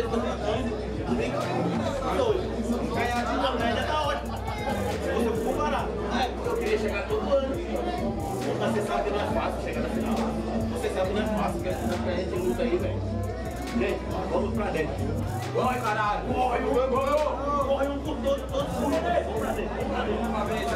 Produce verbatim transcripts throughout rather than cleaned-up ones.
eu tô tentando. Ganhar de uma média tá ótimo. Se você for comparar. Eu queria chegar todo ano. Mas você sabe que não é fácil chegar na final. Você sabe que não é fácil, porque a gente luta aí, velho. Gente, vamos pra dentro. Corre, caralho! Corre, um, corre, corre um por todo, todo mundo. Vamos pra dentro, vamos pra dentro. Uma vez,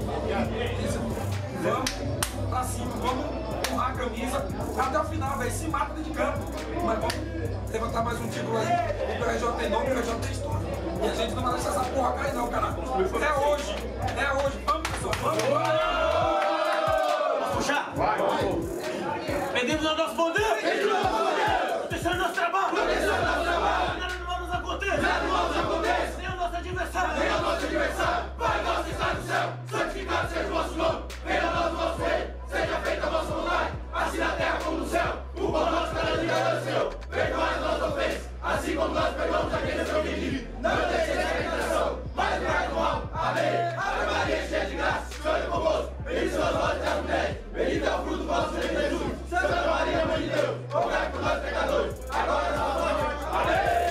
vamos pra cima, vamos honrar a camisa até o final, velho. Se mata dentro de campo. Mas vamos levantar mais um título aí. O P R J tem nome, o P R J tem história. E a gente não vai deixar essa porra cair, não, caralho. É hoje, é hoje. Vamos, pessoal, vamos, vamos! Vamos puxar? Vai, vamos! Pendemos ao nosso poder! Pendemos ao nosso poder! Protegendo nosso trabalho! Protegendo nosso trabalho! Nada não nos acontece! Nada não nos acontece! Nem o nosso adversário! Nem o nosso adversário! Pai nosso que está no céu, santificado seja o vosso nome! Venha a nós o vosso reino! Seja feita a vossa vontade, assim na terra como no céu! O pão nosso cada dia é o Senhor! Perdoai as nossas ofensas, assim como nós perdoamos aqueles que nos ofendem! Não nos deixeis cair em tentação, mas livrai do mal! Amém! Ave Maria, cheia de graça, o Senhor é convosco! Bendita sois vós entre as mulheres! Bendito é o fruto do vosso ventre, Jesus! Santa Maria, Mãe de Deus! Rogai por nós pecadores, agora e na nossa morte! Amém!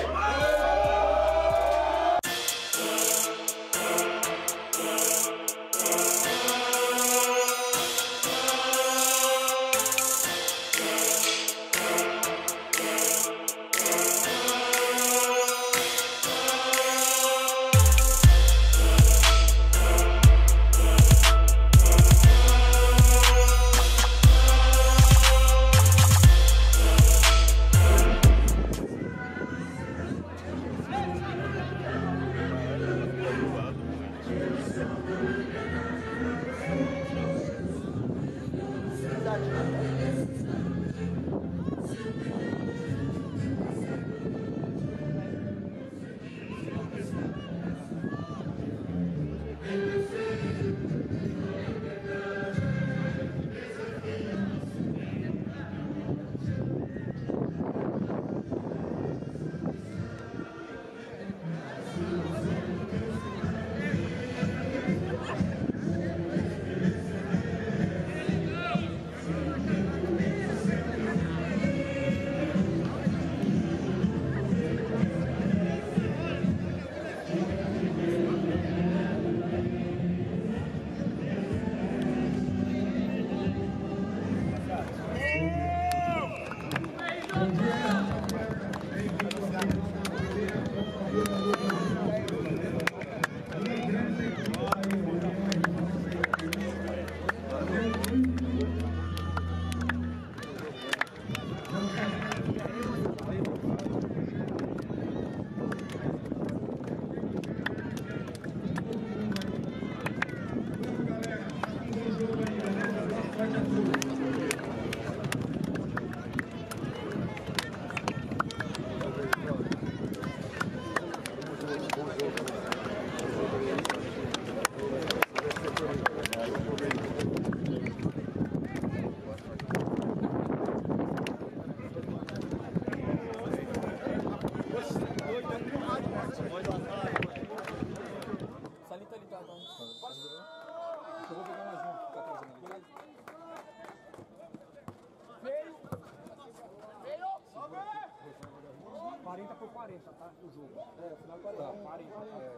quarenta por quarenta, tá? O jogo. É, final quarenta. Tá. quarenta. É.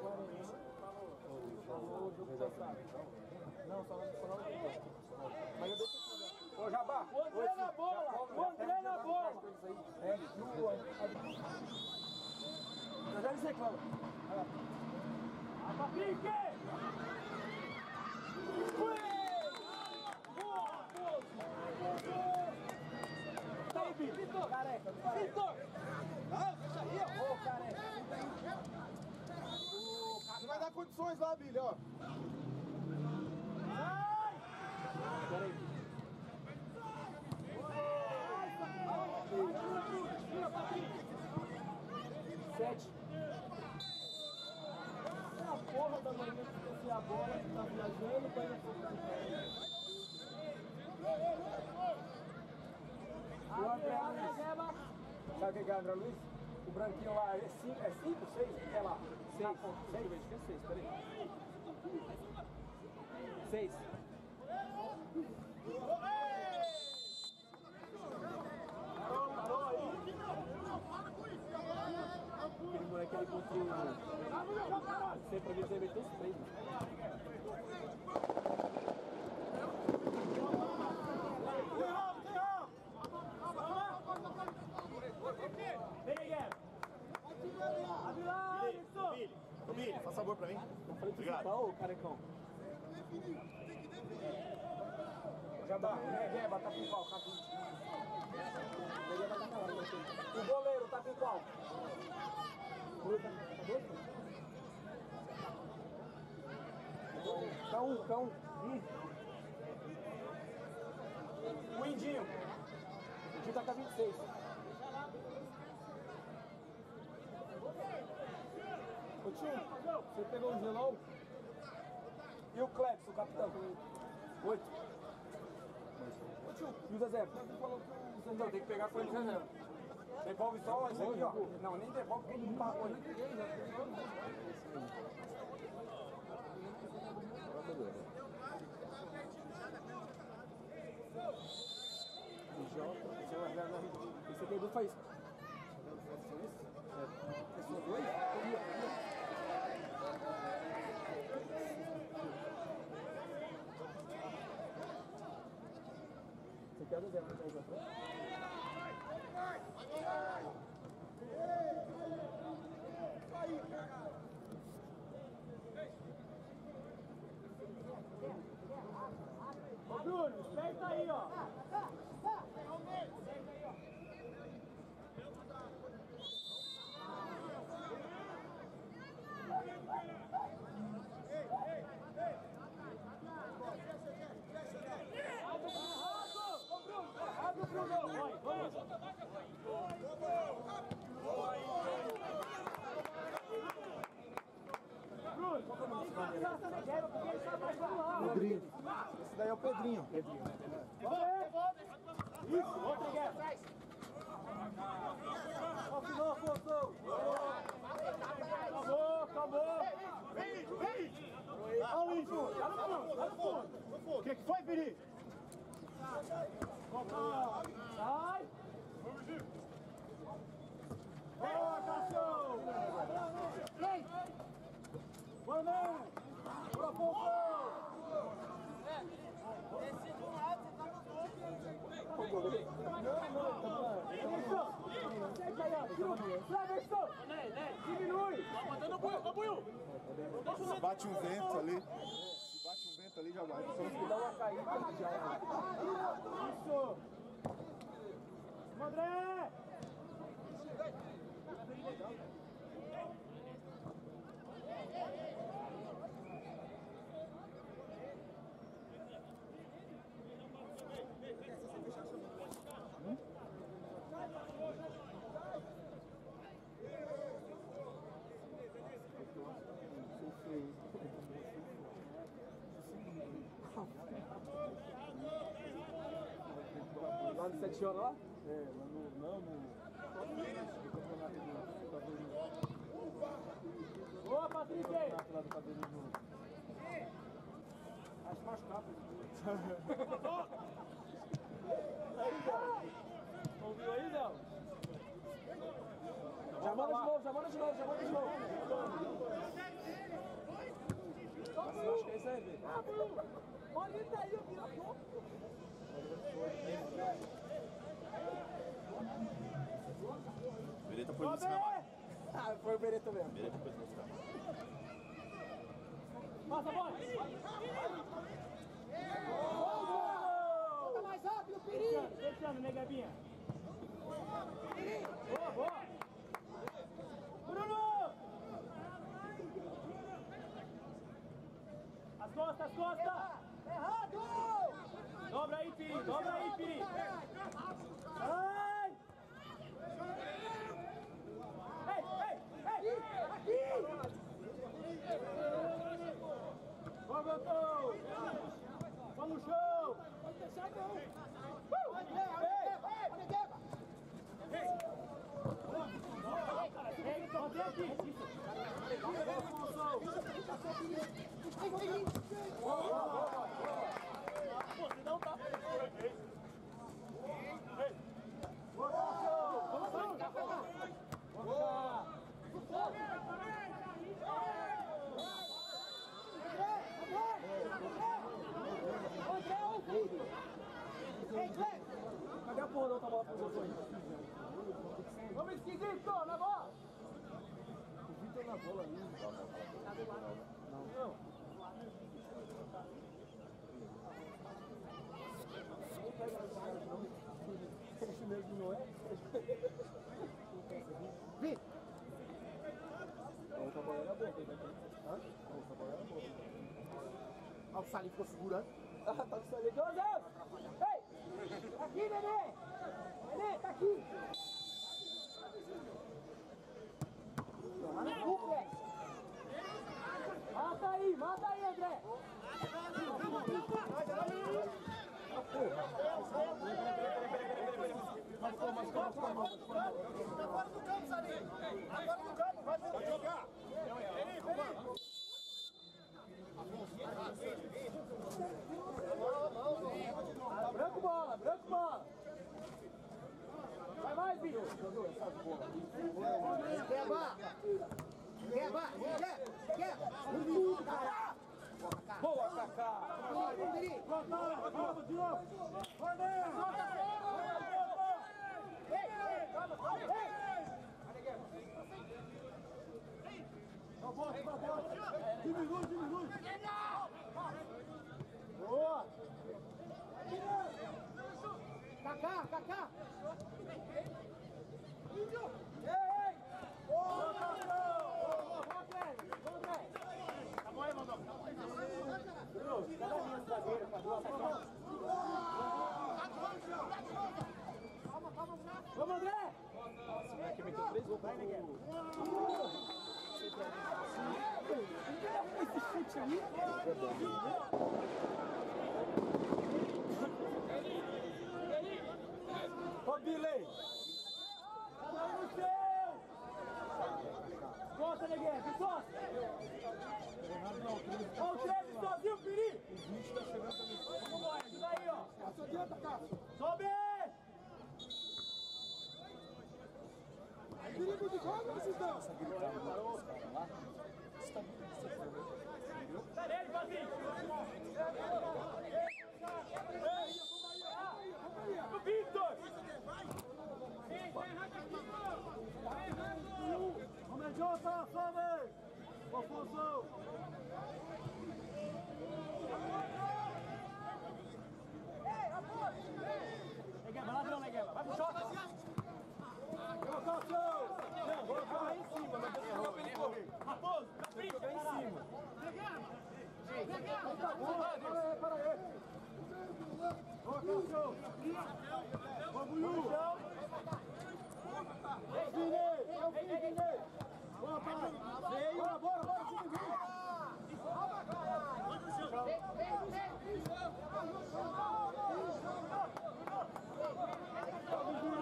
Não, só não só não. Mas eu deixo. Ô, Jabá! O André na bola! O André na bola! É, no. Já já eles reclamam. A pique! Vitor! Careca! Vitor! Não, fecha aí, ó! Ô, careca! Você vai dar condições lá, Billy, ó! Ai! Peraí! Sete! É a porra da manhã que esqueci a bola, que tá viajando, põe na porta do pé. Sabe quem que é o André Luiz? O branquinho lá é cinco, é cinco, seis? É lá. Seis. Seis, vejo que é seis, peraí. Seis. Parou, parou aí. que aí contra o... Sempre pra eles devem ter os três. Vem aí, Guerra. Billy, ô Billy, faz favor pra mim. Obrigado. Ô, carecão. Jabá, Guerra, tá com qual? O goleiro tá com qual? Tá um, tá um. O Indinho. O Indinho tá com a vinte e seis. Ô tio, você pegou o Gelão? E o Clebson, o capitão? Oito. Ô tio, e o Zezé? Você falou que o Zezé não tem que pegar com ele, Zezé. Devolve só isso aqui, ó. Não, nem devolve porque ele não pagou, nem peguei, né? Esse aqui é do Faísca. É só dois? Você quer do Zé, não quer o aí, cara! Ô Bruno, esperta aí, ó! Abre o Bruno! Vai, vamos! Pedrinho. Esse daí é o Pedrinho. Pedrinho. Isso, outra guerra. Afinou, forçou. Acabou, acabou. Vem, vem. Olha o lixo. Tá no fundo, tá no fundo. O que que foi, Peri? Sai. Boa, cachorro. Vem. Bora, não! Bora, Pompo! Desce de um lado, você tá no outro. Diminui! Mandando o buio, o buio! Se bate um vento ali, se bate um vento ali, já vai. Só se dá uma caída, já é. Isso! André! Lá no sete horas lá? É, lá no... não, no... Boa, Patrick! Lá do cabelo junto. Acho machucado. Ouviu aí, Zé? Já manda de novo, já manda de novo, já manda de novo. Acho que é isso aí, velho. Olha ele daí, eu vi a pouco. Bereta foi buscar mais. Ah, foi o Bereta mesmo. Bereta foi buscar mais. Passa a bola! Volta mais rápido, Peri! Fechando, né, Gabinha? Boa, boa! Bruno! As costas, as costas! Errado! Dobra aí, Piri! Dobra aí, Piri! Ai! Ei, ei, ei! Aqui! Vamos, Gotô! Vamos no show! Pode deixar, não! Uh! Olha, Gueba! Ei, mantém aqui! Você não tá Boa, show! Vamos, vamos! Boa! a bola ali. Não, não. Não pega na cara, não. Esse mesmo não é? Vem! A outra bola era boa, né? Hã? A outra bola era boa. Olha o Salim ficou segurando. Ah, tá com o Salim. José! Ei! Tá aqui, Nenê! Nenê, tá aqui! Toma no cu, velho! Mata aí, mata aí, André! Mais calma, mais calma, mais calma. Agora no campo, Salim! Agora no campo, vai jogar! Vem, vem! Branco bola, branco bola. Vai mais, filho. Quebra. Quebra. Quebra. Boa, Kaká. Vamos de novo. Diminui, diminui. Boa. Kaká, Kaká. Ei, ei. Boa, Kaká. Boa, André. André. Tá bom aí, Mandão. Bruno, cada linha de zagueiro pra duas. Calma, calma, vamos, André. Nossa, o moleque meteu três gols. Vai, Neguinho. Esse chute aí é bom. Ô, Billy! Vai no chão! Costa, Neguinho, encosta! Ó o treze sozinho, Piri! O bicho tá chegando também. Vamos embora, ajuda aí, ó! Passa adianta, cara! Sobe! Perigo de gol, vocês não! Essa gritada dos caras lá. Você tá muito desafiado, entendeu? Sai dele, Pazinho! O Victor! Vem, vai, Raquel! Vamos, Jota, sobe! Afonso! Ei, Afonso! Legueba, ladrão, Legueba! Vai pro Jota! Raposo! Não, vou jogar aí em cima, mas você não vai correr. Raposo, na frente, jogar em cima. Tá bom, para aí, para aí. Boa, cachorro. Vamos, Yu. Vem, Vini. Vem, Vini. Boa, pai. Veio, bora, bora, bora, Vini, Vini. Vem, vem, vem. Vamos, Vini.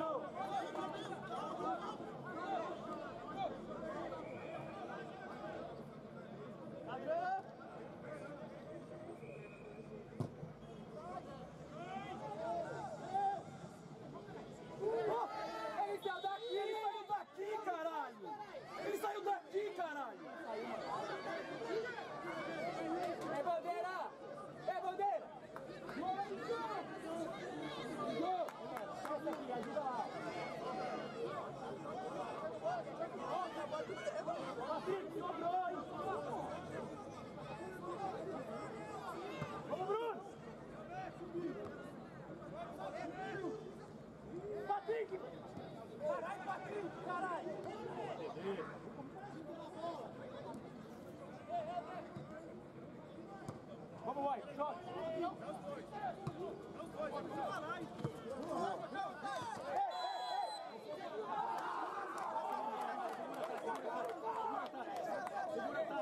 Ele saiu daqui, ele saiu daqui, caralho! Ele saiu daqui, caralho! É bandeira! É bandeira! Passa aqui, ajuda lá! Patrick, sobrou, hein? Vamos, Bruno! Patrick! Caralho, Patrick, caralho! Vamos, vai, shot! Segura, tá?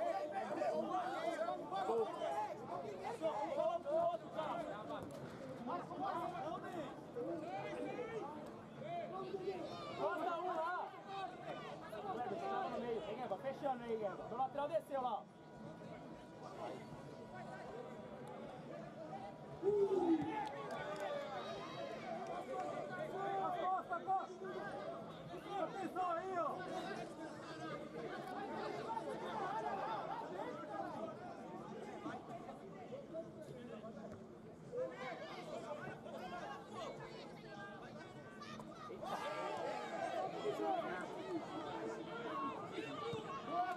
Um bola pro outro, cara! Bota um lá! No meio, Gueba, fechando aí, Gueba. O lateral desceu lá. Costa, Costa! Atenção aí, ó! Boa!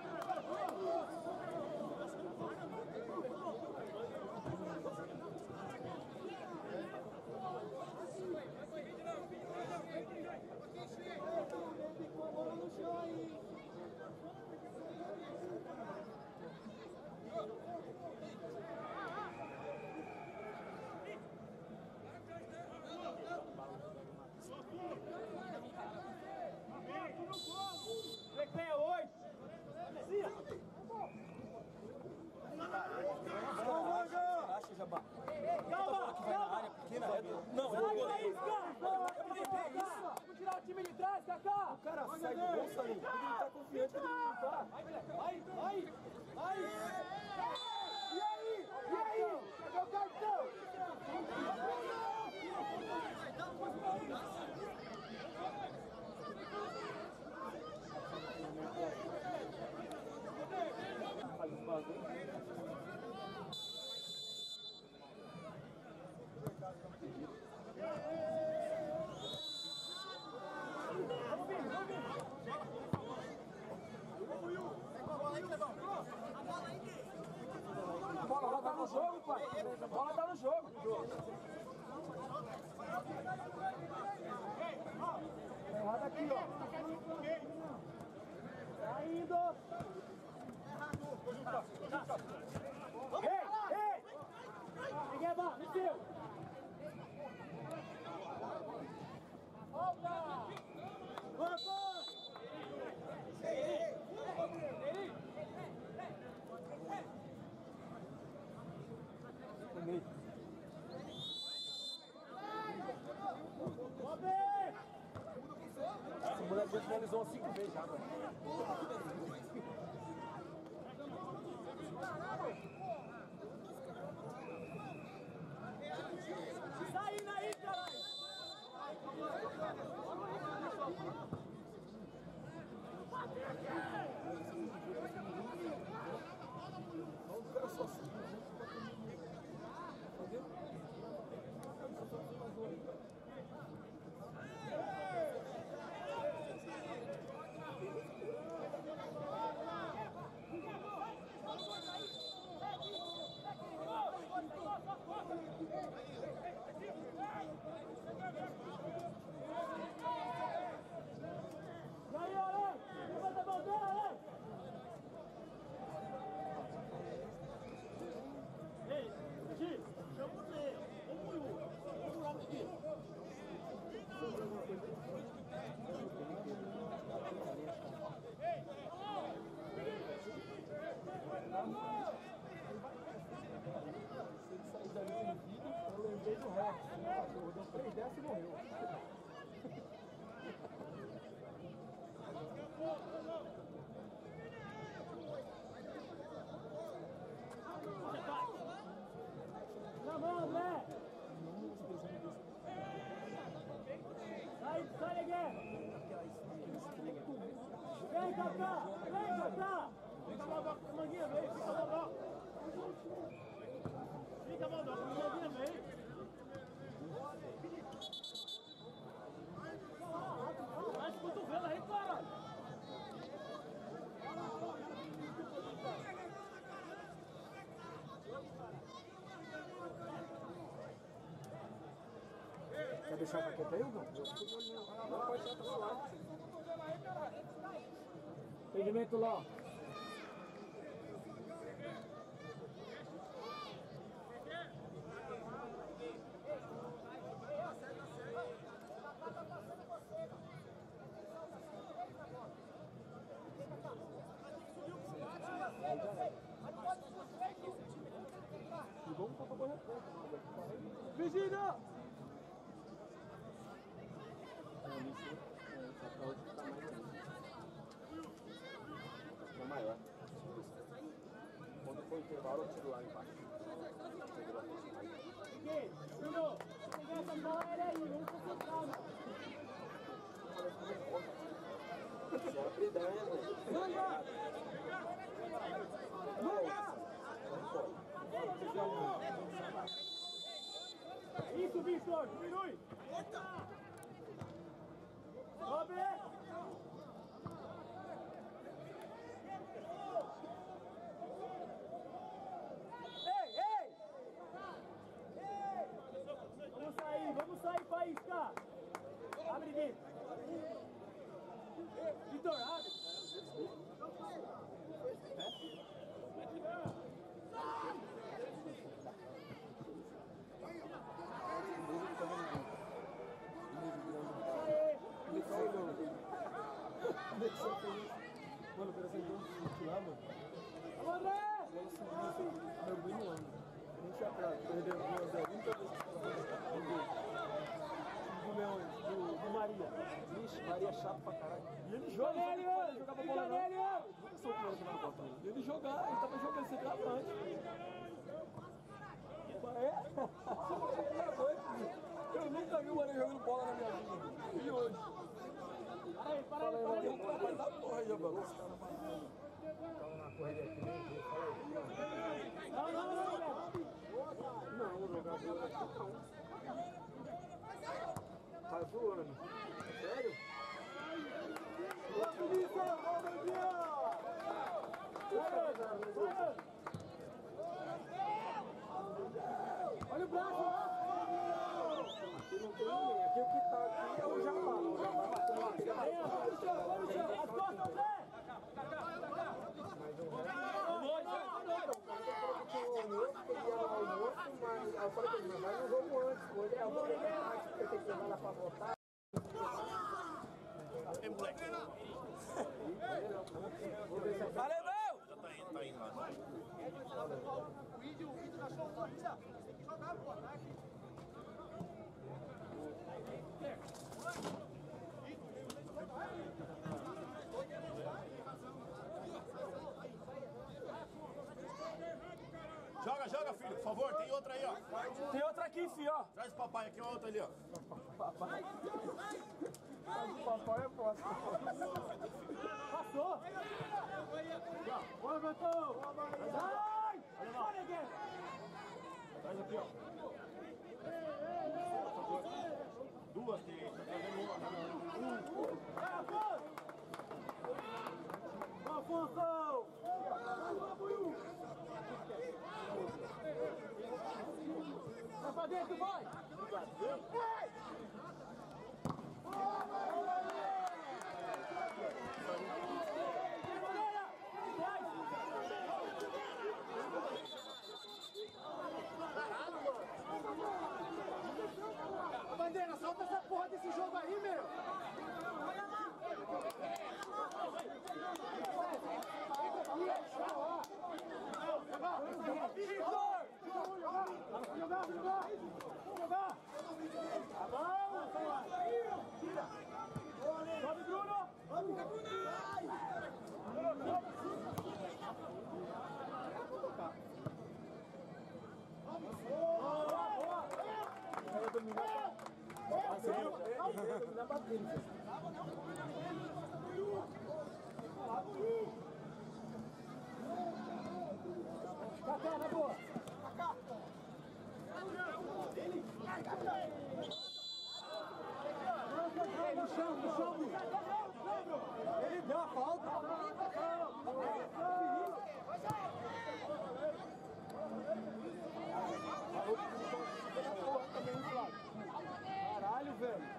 Vai, vai, vai! E aí? E aí? Cadê o cartão? Faz os bagulhos. Vamos vir, vamos vir! A bola tá no jogo, pai! A bola tá no jogo! Errado aqui, ó! Tá indo! Ei! Ei! Ninguém é bom, desceu! Volta! Volta! Esse moleque já finalizou umas cinco vezes já, mano. Saindo aí, caralho! E aí, Ale? Levanta a bandeira, Ale! Ei, Gi, chama você! Vamos, Will! Vamos logo aqui! Se ele sair dali sem vida, eu lembrei do resto. Eu dei três dessas e morreu. Na mão, André! Sai, sai, Neguinho! Vem, Cacá! Vem, Cacá! Fica mal com a manguinha, vem! Fica mal! Fica mal com a manguinha, vem! Vai de cotovelo aí, caralho! Quer deixar a raqueta aí ou não? Não, pode deixar pra lá. Impedimento lá. E vamos para correr. Vigília! É maior. Quando for intervalo, eu tiro lá embaixo. Aqui, Bruno, pegar essa bola aí, vamos concentrar, mano. Você é piranha, velho. Manda! Isso, Victor, diminui! Sobe! Ei, ei! Vamos sair, vamos sair, Faísca! Abre dentro! Vitor, abre! Mano, eu quero sair do lá, mano. Vamos, André! E aí subiu assim, meu bem no ano. Nem tinha atrás, perdeu duas vezes, muita vez que eu meu, do, do Maria. Vixe, Maria é chato pra caralho. E ele joga, ele jogava bola não. Nunca sou o primeiro que não gosta. E ele jogava, ele tava jogando centroavante. É? Eu nunca vi o Maria jogando bola na minha vida. E hoje? Para aí, para aí, para aí. Eu trabalho da porra aí, mano. Os caras estavam na correria aqui, né? Fala aí. Não, não, não, não. Não, o jogador não. Tá zoando. Sério? Ô, polícia! Ô, Bandinha! Olha o braço, ó! Aqui não tem ninguém. Aqui o que tá aqui é o Jabá. O Jabá bateu uma pega. Olha o chão, olha o chão. As costas, Zé! Mas o resto... Mas eu falei pra ele, mas não jogo antes, hoje é o jogo antes, porque tem que levar lá pra votar. É moleque. Valeu, meu! Já tá indo, tá indo lá. O vídeo, o vídeo da show corrida. Tem que jogar, pô, tá aqui. Joga, joga, filho, por favor, tem outra aí, ó. Tem outra aqui, filho, ó. Traz o papai aqui, uma outra ali, ó. Papai. O papai é fácil. Passou. Bora, Betão. Vai. Olha aqui. Traz aqui, ó. Duas tem, tá trazendo uma. Vai, Afonso. Afonso. Vai pra dentro, vai! Bandeira, solta essa porra desse jogo aí, meu! Vitor! Vamos jogar! Vamos jogar! Vamos jogar! Vamos jogar! Tá bom, tira! Sobe, Bruno! Vamos, Bruno! Boa, boa! Vai dominar. Vai dominar pra dentro. Cacá, na boa! Cacá! No chão, no chão! Ele deu a falta! Caralho, velho!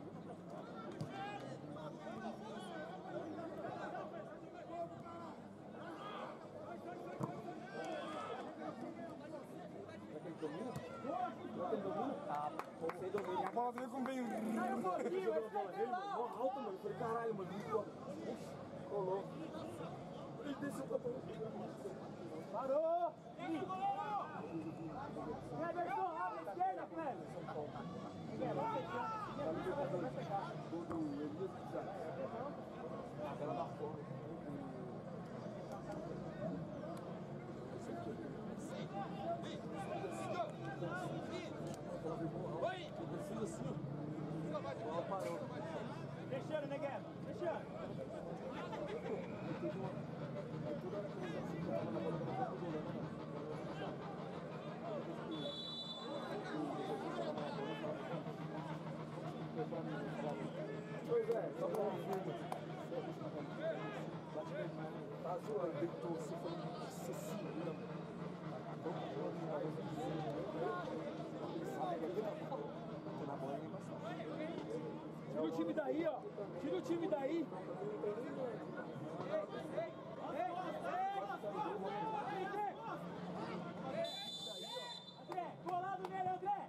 Ah, você domina. A bola veio com bem. Saiu um pouquinho, vai ficar dele, mano. Alto, mano. Eu falei, caralho, mano. Colou. Ele desceu pra bola. Parou! Everton, abre a esquerda, Cleber. Vai pegar. Todo Elias quiser. A bela da fome. Oi! Descendo assim. Parou. Fechando, né, Guerra? Fechando. Pois é, só pra ouvir. Tá zoando, deitou, você falou que você segura, mano. Tira o time daí, ó. Tira o time daí. André, colado nele, André.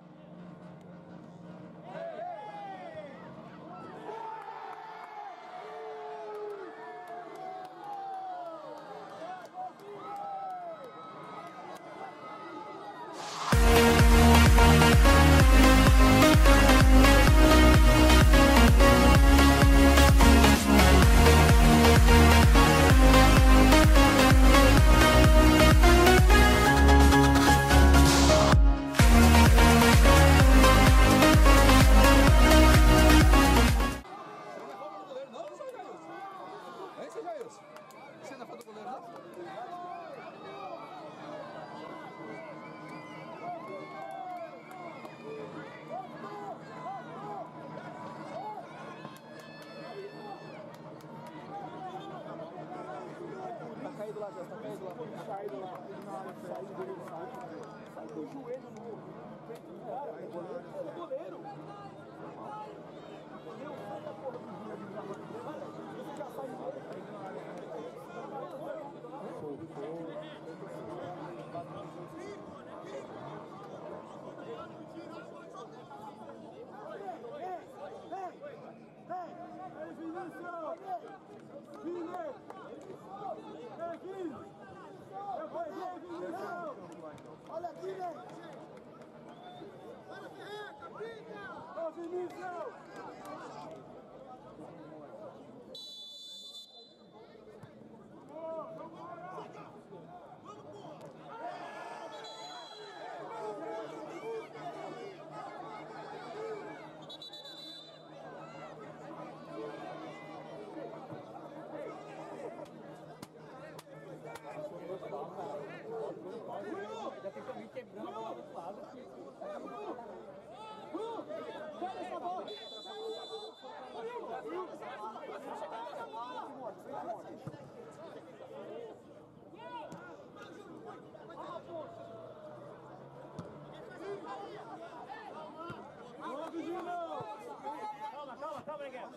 lá, já tá caindo lá. Saindo lá. Saindo dele, sai. Sai com o joelho no peito do cara. É goleiro. É goleiro. Meu, sai da porra do joelho. Você já sai do goleiro. Olha aqui, velho! Ô, Vinícius! Já tem também quebrando a bola do lado. Pega essa bola! Calma, calma, calma, Miguel.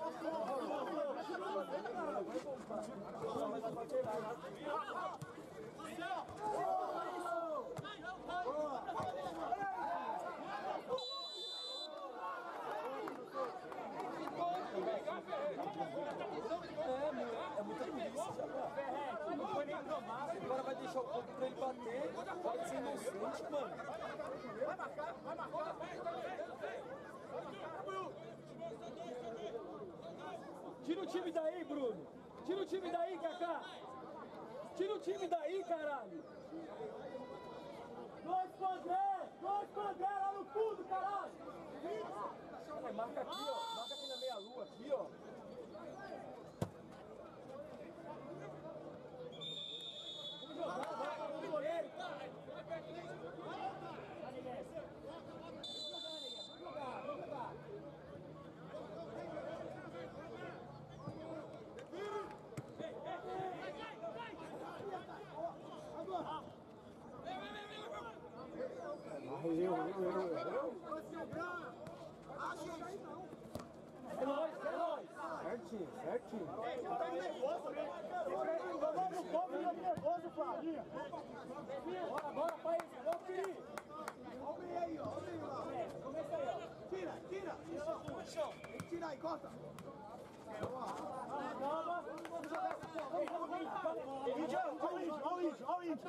É muita polícia já, cara. Não foi nem pro massa, agora vai deixar o corpo pra ele bater. Pode ser inocente, mano. Vai marcar, vai marcar! Tira o time daí, Bruno. Tira o time daí, Kaká. Tira o time daí, caralho. Dois com André! Dois com André lá no fundo, caralho! É, marca aqui, ó. Marca aqui na meia-lua, aqui, ó. Vamos jogar, vai para o goleiro. É nóis, é nóis! Certinho, certinho. Vamos, vamos, nervoso, Flavinha! Bora, bora, pai. Vamos, Piri. Olha aí, ó, olha aí lá! Começa aí, ó. Tira, tira! Chão! Tira aí, corta! Calma. Vamos jogar essa porra. Vamos, vamos, vamos. Índio, olha o índio, olha o índio, olha o índio!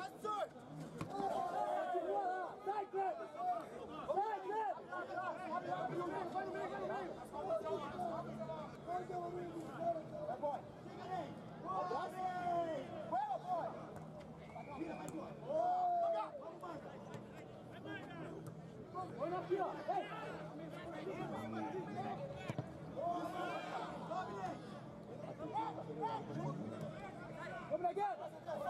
Segura lá. Sai, Cleber. Sai, Cleber. Vai no meio, vai no meio, vai no meio! Vai, boy! Chega aí! Vai, boy! Tira, vai, boy! Olha aqui, ó. Ei. Obrigado.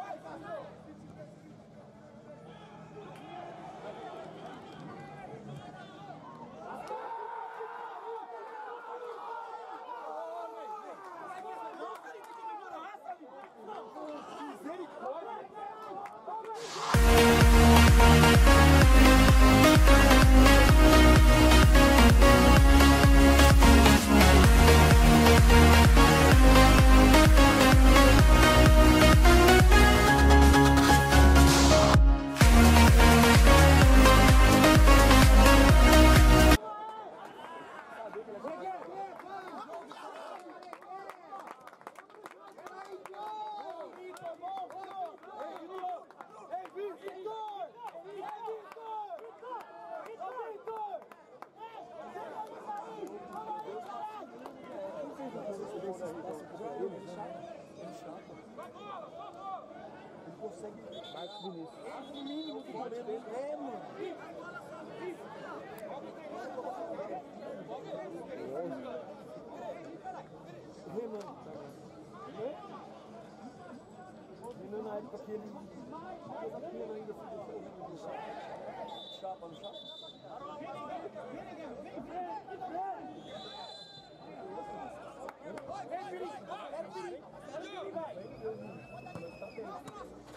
Ele consegue mais que o Vinícius. O mínimo que pode dele. É, mano. O Renan, tá vendo? O Renan na época que ele fez a pena ainda, se deixou o Renan de chapa no chapa. Vem, Felipe! É, Felipe! Vai!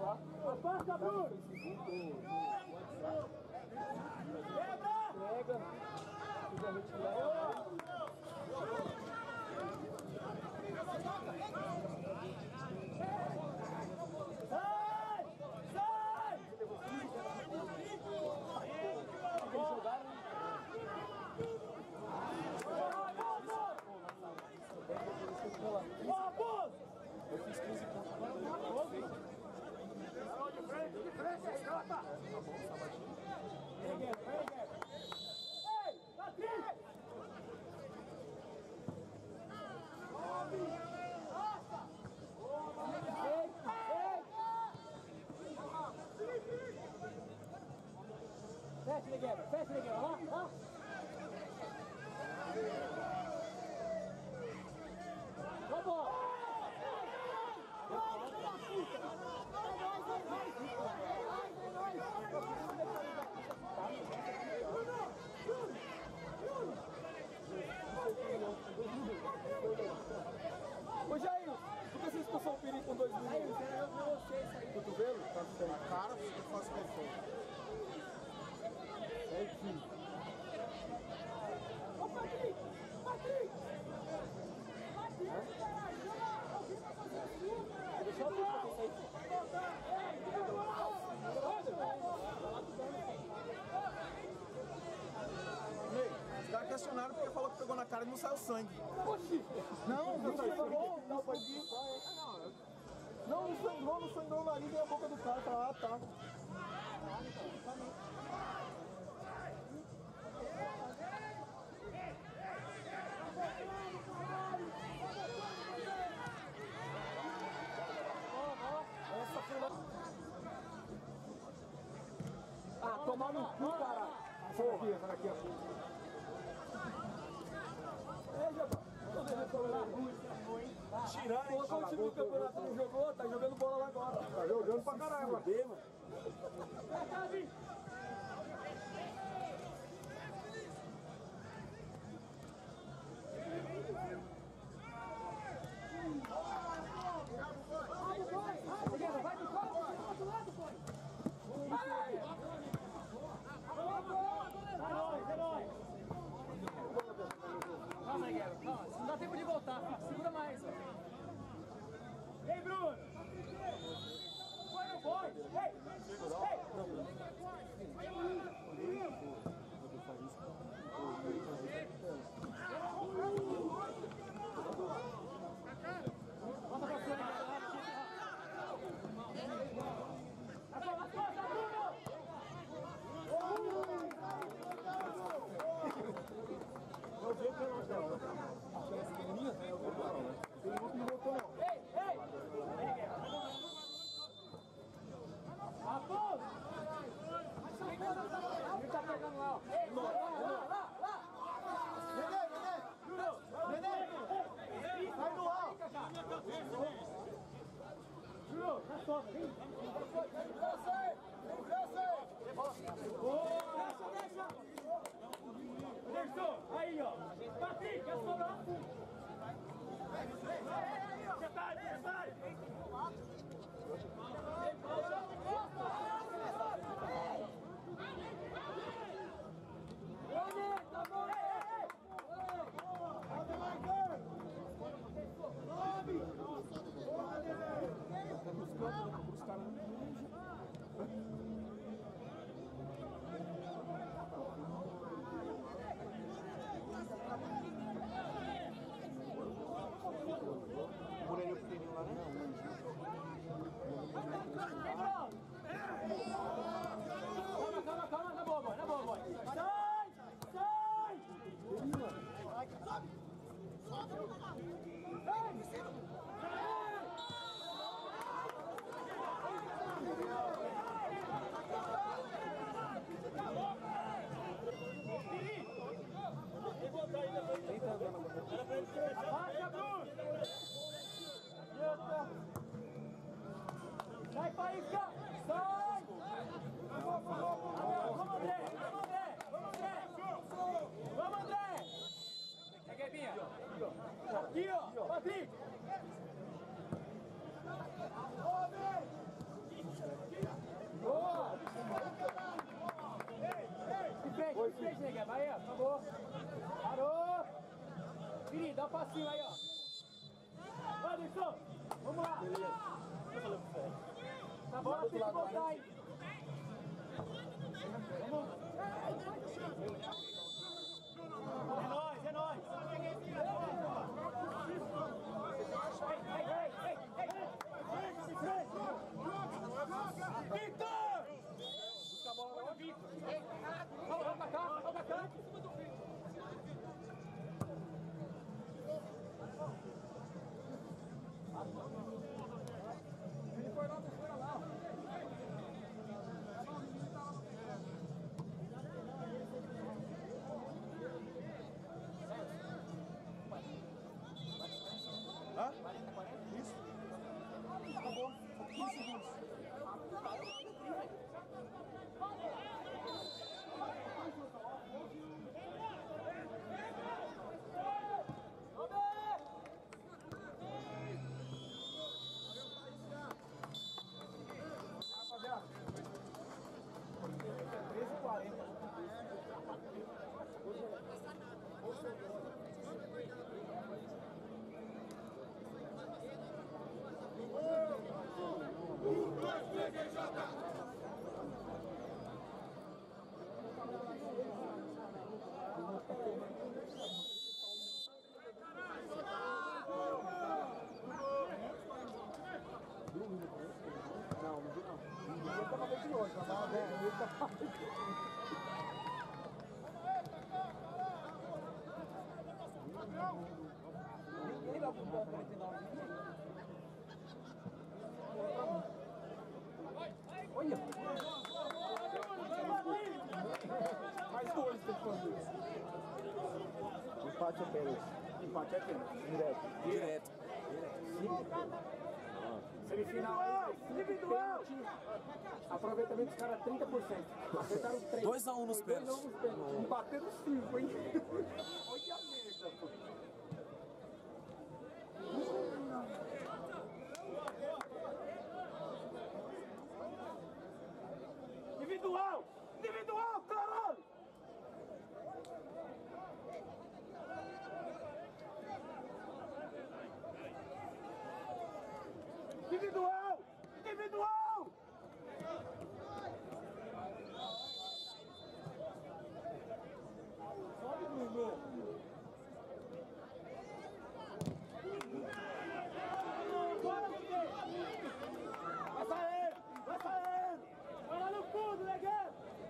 tá? Afasta, Bruno! Quebra! Pega. Quiser retirar. Sai! Sai! Eles jogaram. Eu fiz quinze pontos para dois. De frente, de frente aí, Jota! Tá bom, Sabatinho. Ei, Patrick! Ei, ei! Fecha, Ligueira, fecha, Ligueira, lá, lá! Vamos! Ô Jair, por que você expulsou o Piri com dois minutos? Eu vi você sair. Cotovelo? Tá certo. A cara, eu faço questão. É aqui. Ô Patrick! Patrick! Patrick, caralho! Deixa eu ver isso aí. Os caras questionaram porque falou que pegou na cara e não saiu sangue. Oxi! Não, não sangrou, não foi isso. Não, não sangrou, não sangrou o nariz e a boca do cara. Ah, tá. Essa foi lá. Ah, tomar no cu, cara. Porra. Aqui, essa daqui, ó. Ei, Jabá. Tirar, hein? Colocou o time do campeonato, não jogou, tá jogando bola lá agora. Tá jogando pra caralho, mano. Vai do campo, vai do outro lado, pô. Vai! É nóis, é nóis. Calma, Miguel, calma. Não dá tempo de voltar, filho. Segura mais. Ei, Bruno! Foi no boy! Ei! Bota pra cima, as costas, Bruno! Eu vi que ela deu. Aquela pequenininha, eu vou falar, né? Tem um que não voltou, não. Ei, ei! Raposo! Ele tá pegando lá, ó. Ei, lá, lá, lá, lá! Nenê, Nenê! Nenê! Sai do ar! Juro, na sopa, vem! Desce aí! Desce aí! Deixa, deixa! Anderson, aí, ó! Patrick, quer sobrar? Detalhe, detalhe! Tá bom, ei, ei! Olha mais, cara! Nove! Os caras não o Moreira pequenininho lá, né? Calma, calma, calma, na boa, boy, na boa, boy. Sai! Sai! Sobe! Abaixa, Bruno! Sai, Faísca! Sai! Vamos, André! Vamos, André! Vamos, André! Vamos, André! É Guebinha! Aqui, ó! Patrick! facinho aí, ó. Vai, Anderson. Vamos lá. Beleza. Tá bom, tem que voltar aí. Vamos. É nóis, é nóis. Ei, ei, ei, ei. Victor! Busca a bola, olha o Victor. Olha pra cá, olha pra cá. Ele foi lá, foi lá. Hã? Isso. Tá bom. quinze segundos. treze e quarenta. Não, não vi não. Ele tava bem de longe, mas tava bem. Ele tava bem. Ninguém vai pro quarenta e nove. Olha! Mais dois tem que fazer. Empate é pênalti. Empate é pênalti. Direto. Direto. Semifinal individual. Aproveitamento dos caras trinta por cento. Acertaram três. dois a um nos pênaltis. dois a um nos pênaltis. Bateram cinco, hein? Olha a merda, pô. Individual! Individual, caralho! Individual! Individual! Sobe, Bruno! Bora, Miguel! Vai sair! Vai sair! Vai lá no fundo, legal!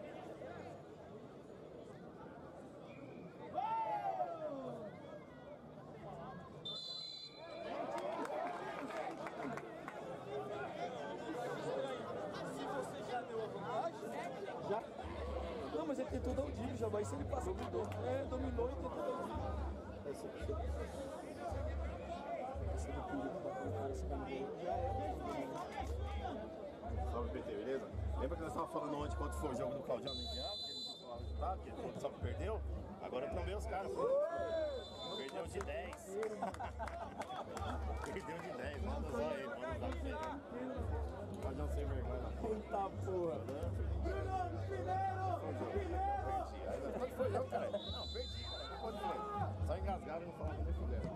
Já? Não, mas ele tentou dar o drible já, mas se ele passou, dominou. É, dominou e tentou dar o drible. Esse aqui. Esse do público pra colocar esse caminho. Já é. Salve, P T, beleza? Lembra que nós estávamos falando ontem quanto foi o jogo do Claudião no Indiano? Que ele não falava de tá, que ele só perdeu? Agora eu trombei os caras, pô. Perdeu de dez. Perdeu de dez. Manda usar ele, manda usar ele. Claudião sem vergonha. Eita porra. Bruno, primeiro! Primeiro! Quanto foi eu, cara? Não, perdi, cara. Quanto foi? Só engasgaram e não falaram que fizeram.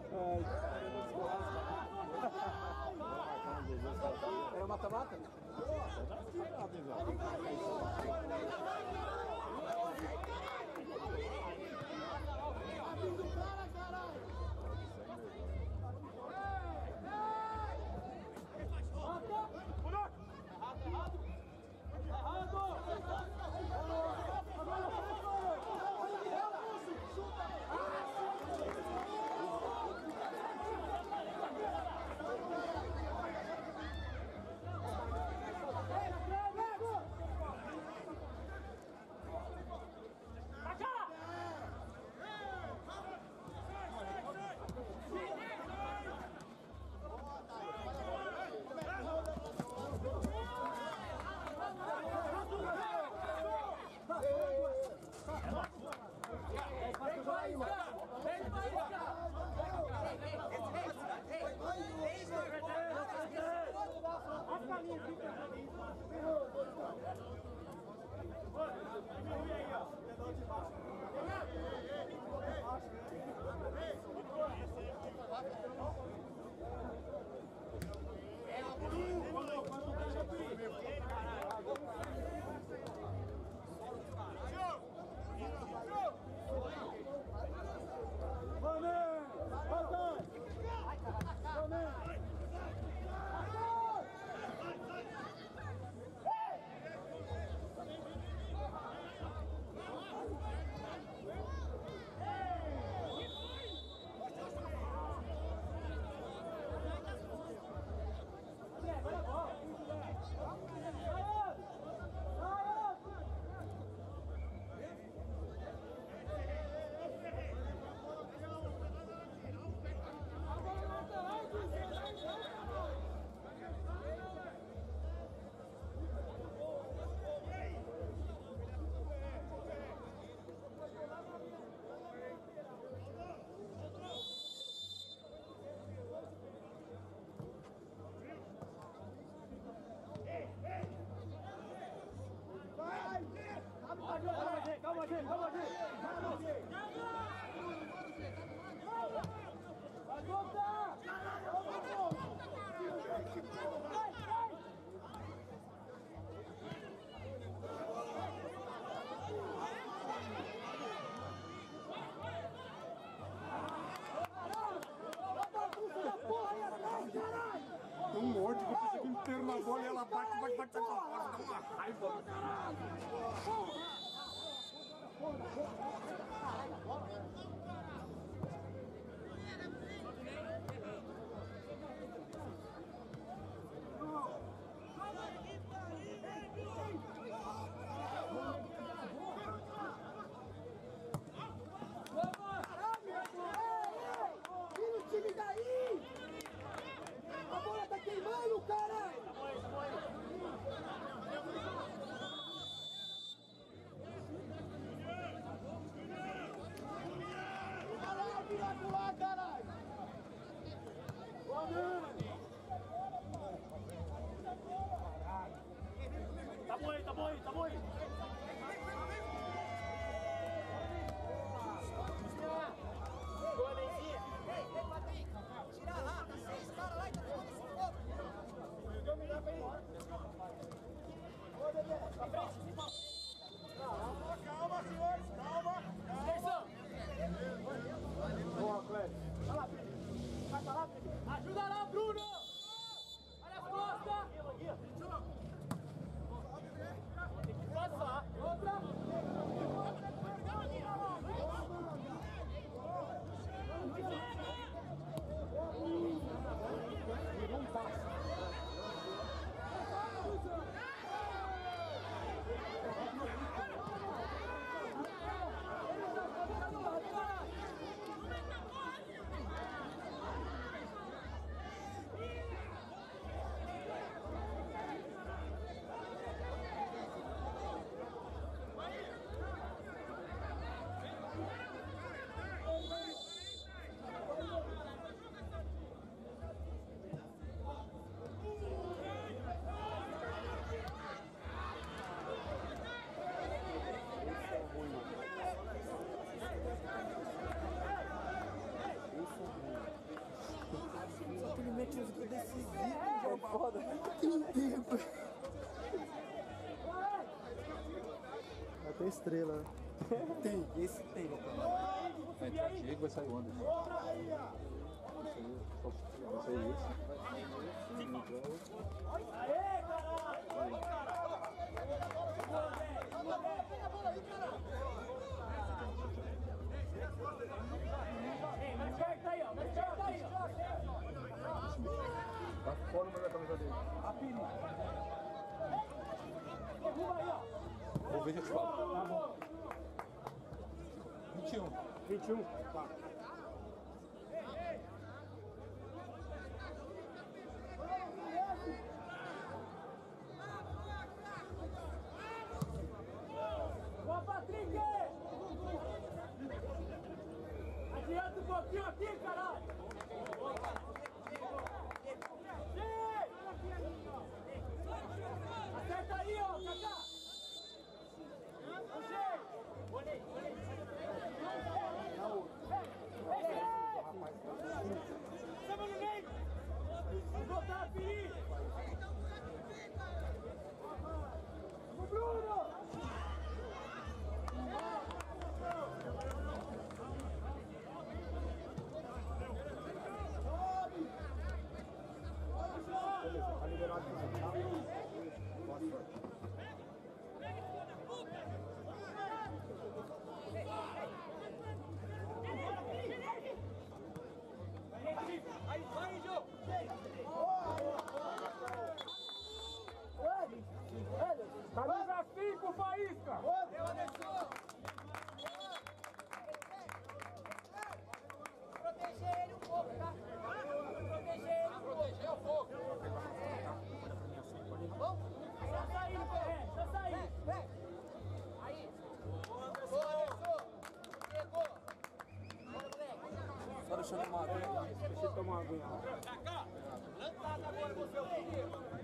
Era mata-mata? Calma, gente, calma, gente. Calma, gente. Vai voltar. Um monte que fica inteiro na bola e ela bate, bate, bate, bate, bate, dá uma raiva. Tira o time daí! A bola tá queimando, caralho! Caralho, vira pro lado, caralho! Tá bom aí, tá bom aí, tá bom aí. Tira lá, tá seis caras lá e tá tomando esse fogo. Calma, senhores, calma. Boa, Cléber. Vai lá, Felipe. Vai pra lá, Felipe. Ajuda lá, Bruno! Olha as costas! Tem que passar. Outra! Não passa. Só que ele mete os gols decisivos, é foda. Até estrela, né? Tem, esse tem. Vai entrar Diego, vai sair o Anderson. Vai sair esse. Aê, caralho! Ei, mais perto aí, ó. Mais perto aí, ó. Tá fora o número da camisa dele. A perigo. Derruba aí, ó. Vou ver se eu falo. Tá bom. vinte e um. vinte e um. Tá. Boa, Patrick! Adianta um pouquinho aqui, caralho! Acerta aí, ó, Kaká! Olhei, olhei! Chama no meio! Vamos botar a perigo! O Bruno! Beleza, tá liberado aqui, tá? Boa sorte. Aí, vai, Jô! Camisa cinco, Faísca! Meu Anderson! Proteger ele um pouco, tá? Proteger ele um pouco. Proteger um pouco. Tá bom? Tá saindo, Ferré! Tá saindo! Vem! Aí! Boa, Anderson! Chegou! Bora, moleque! Só deixando uma água. Deixa eu tomar uma aguinha. Cacá! Lançada agora você, o primeiro!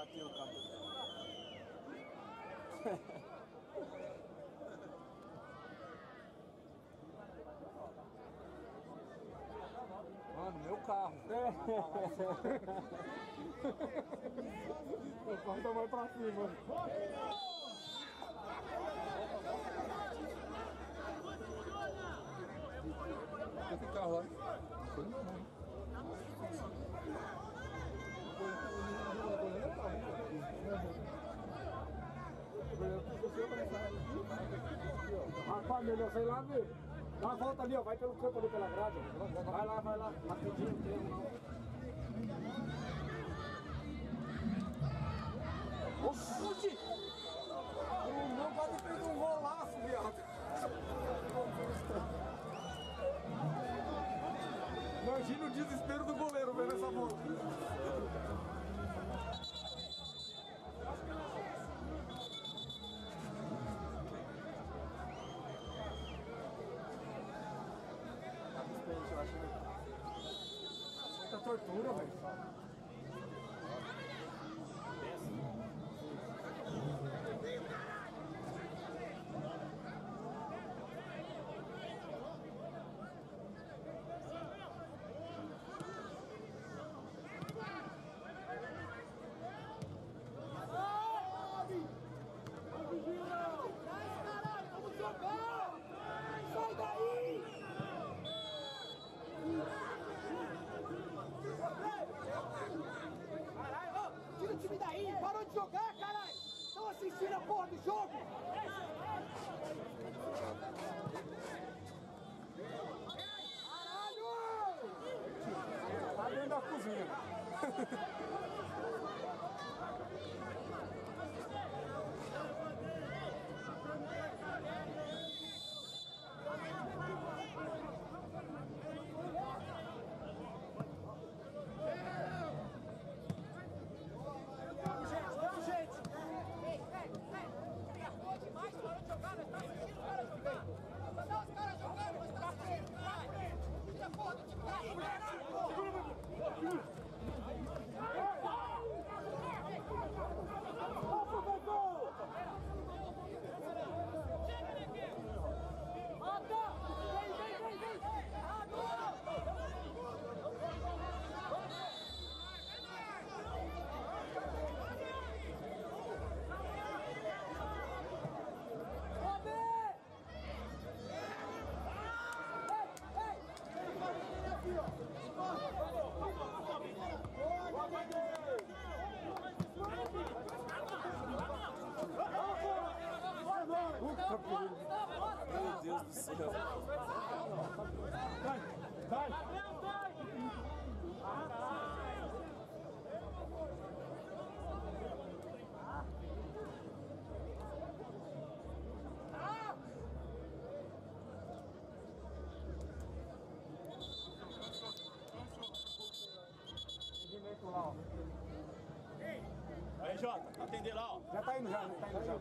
bateu o carro. Mano, meu carro. É. O carro tá mais pra cima. Esse carro lá. Não foi não. Rapaz, melhor sei lá ver. Dá uma volta ali, ó. Vai pelo campo ali pela grade. Vai lá, vai lá. Rapidinho, não tem não. Oxi! O meu quase fez um golaço, viado. Imagina o desespero do goleiro vendo essa bola. Muita tortura, velho. Sai daí! Caralho, ô, tira o time daí! Parou de jogar, caralho! Estão assistindo a porra do jogo! Caralho! Tá dentro da cozinha. Vamos, gente! Ei, ei, ei! Boa demais, parou de jogar, nós tá assistindo os caras jogando! Vai dar os caras jogando, nós tá assistindo, caralho! Tira a porra do time da frente, porra! Mata! Vem, vem, vem, vem! Agora! Meu Deus do céu. Vai, vai. Lá, ó. Aí, Jota, atender lá, ó. Já tá indo já, já tá indo já.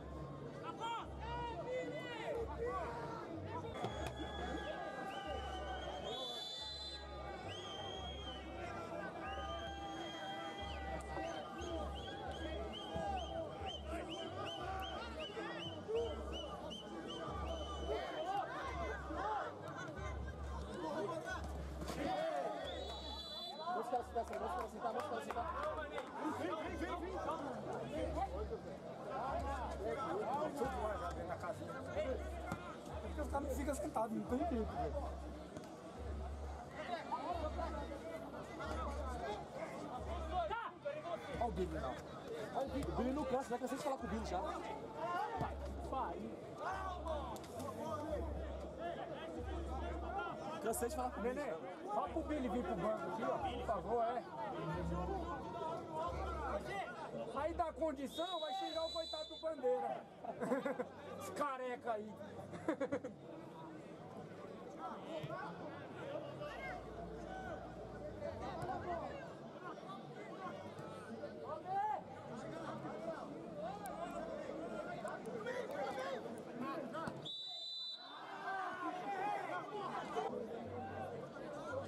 Vamos ficar assim, vamos ficar assim, tá? Vamos ficar assim, tá? Vem, vem, vem, vem. Na casinha. É porque os caras não ficam sentados, não tem jeito, velho. Olha o Billy lá. Olha o Billy. O Billy não cansa, já cansei de falar com o Billy já. Vai, vai. Cansei de falar com o Billy. Nenê, fala pro Billy vir pro banco aqui, ó. Por favor, é. Aí dá condição, vai xingar o coitado do Bandeira. Esse careca aí.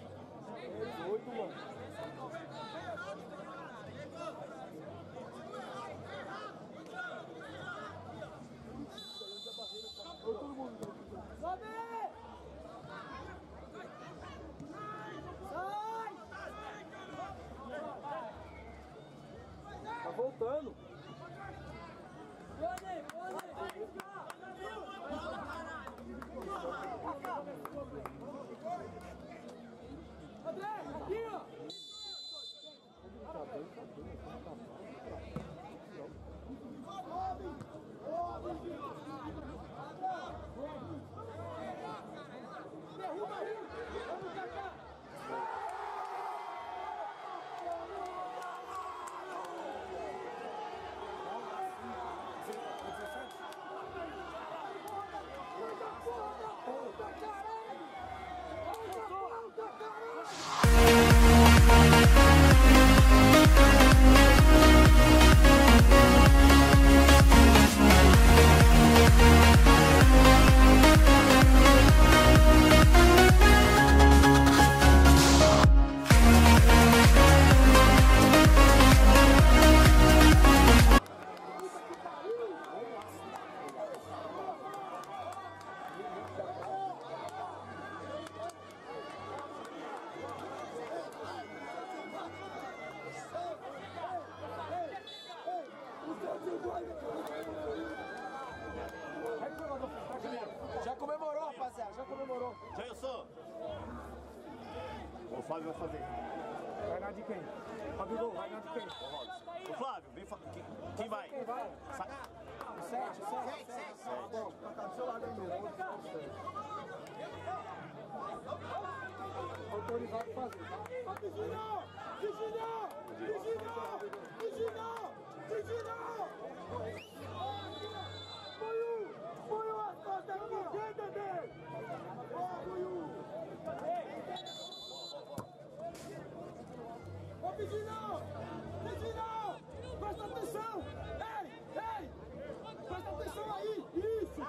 Oito, mano. voltando. André, aqui, ó. Derruba aí! Vamos cá! Já comemorou, rapaziada, já comemorou. Já eu sou. O Flávio vai fazer. Vai ganhar de quem? Fábio, vai ganhar de quem? O Flávio, vem fa... quem, quem vai? Quem vai? Sa... Sete, sete, sete. Tá bom, tá do seu lado aí mesmo. Autorizado a fazer, tá? Viginão! Viginão! Viginão! Viginão! Viginão! Foi um! Foi um assalto aqui, entendeu? Foi um! Ô, Viginão! Viginão! Presta atenção! Ei! Ei! Presta atenção aí! Isso!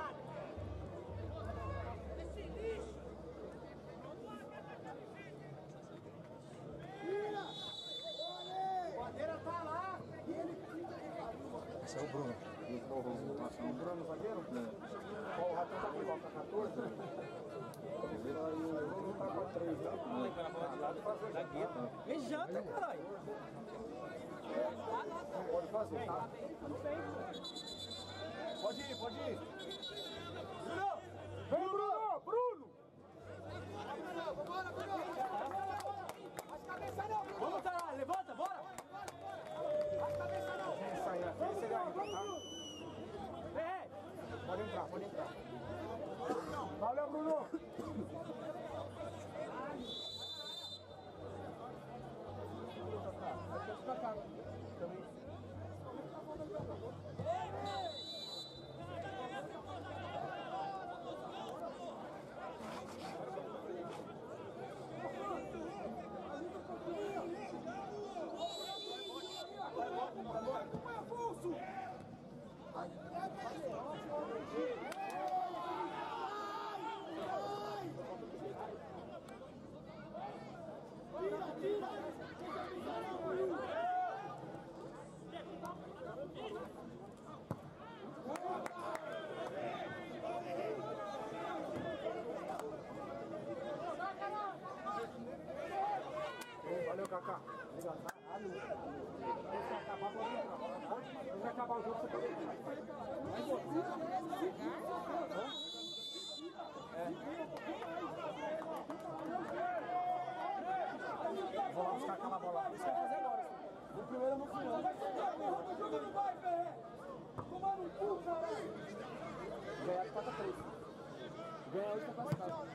Esse é o Bruno. O Bruno zagueiro? Ó, o Ratão tá com a quatorze. Aí o Bruno tá com a três, né? Zagueiro. Me janta, caralho. Pode fazer, tá? Pode ir, pode ir. Bruno! Vem, Bruno! Bruno! Vambora, Bruno! As cabeças não, Bruno! Vamos, tá? Levanta, bora! As cabeças não! Isso aí, vem chegar aí, tá? Vem! Pode entrar, pode entrar. Valeu, Bruno! Pra cá. Também. Valeu, Kaká. Obrigado, tá? Deixa acabar, pode entrar. Deixa acabar o jogo, você pode entrar. É. Vou lá buscar aquela bola. Isso que vai fazer agora. O primeiro no final. O jogo não vai, Ferre! Tomar no cu, caralho! Ganhar de quatro a três. Ganhar hoje tá classificado.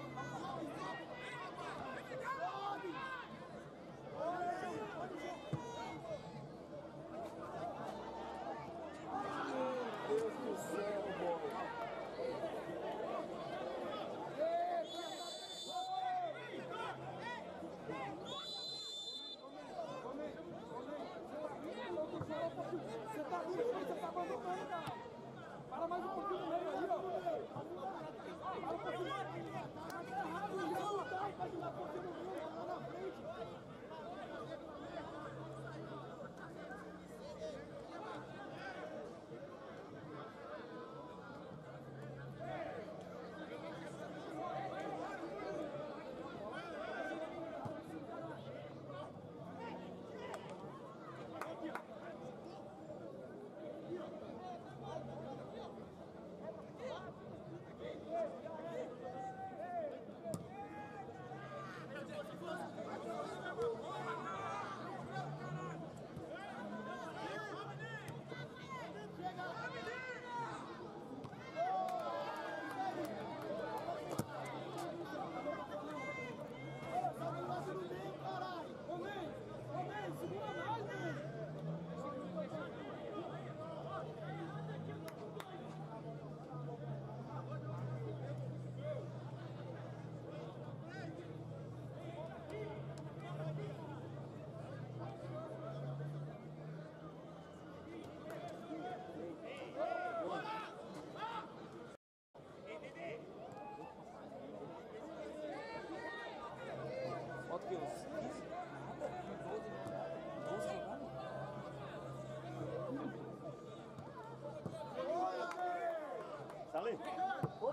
Meu Deus do céu, boy. Você tá ruim, você tá abandonando, cara! Para mais um pouquinho no meio aí, ó! Para um pouquinho! Tá errado,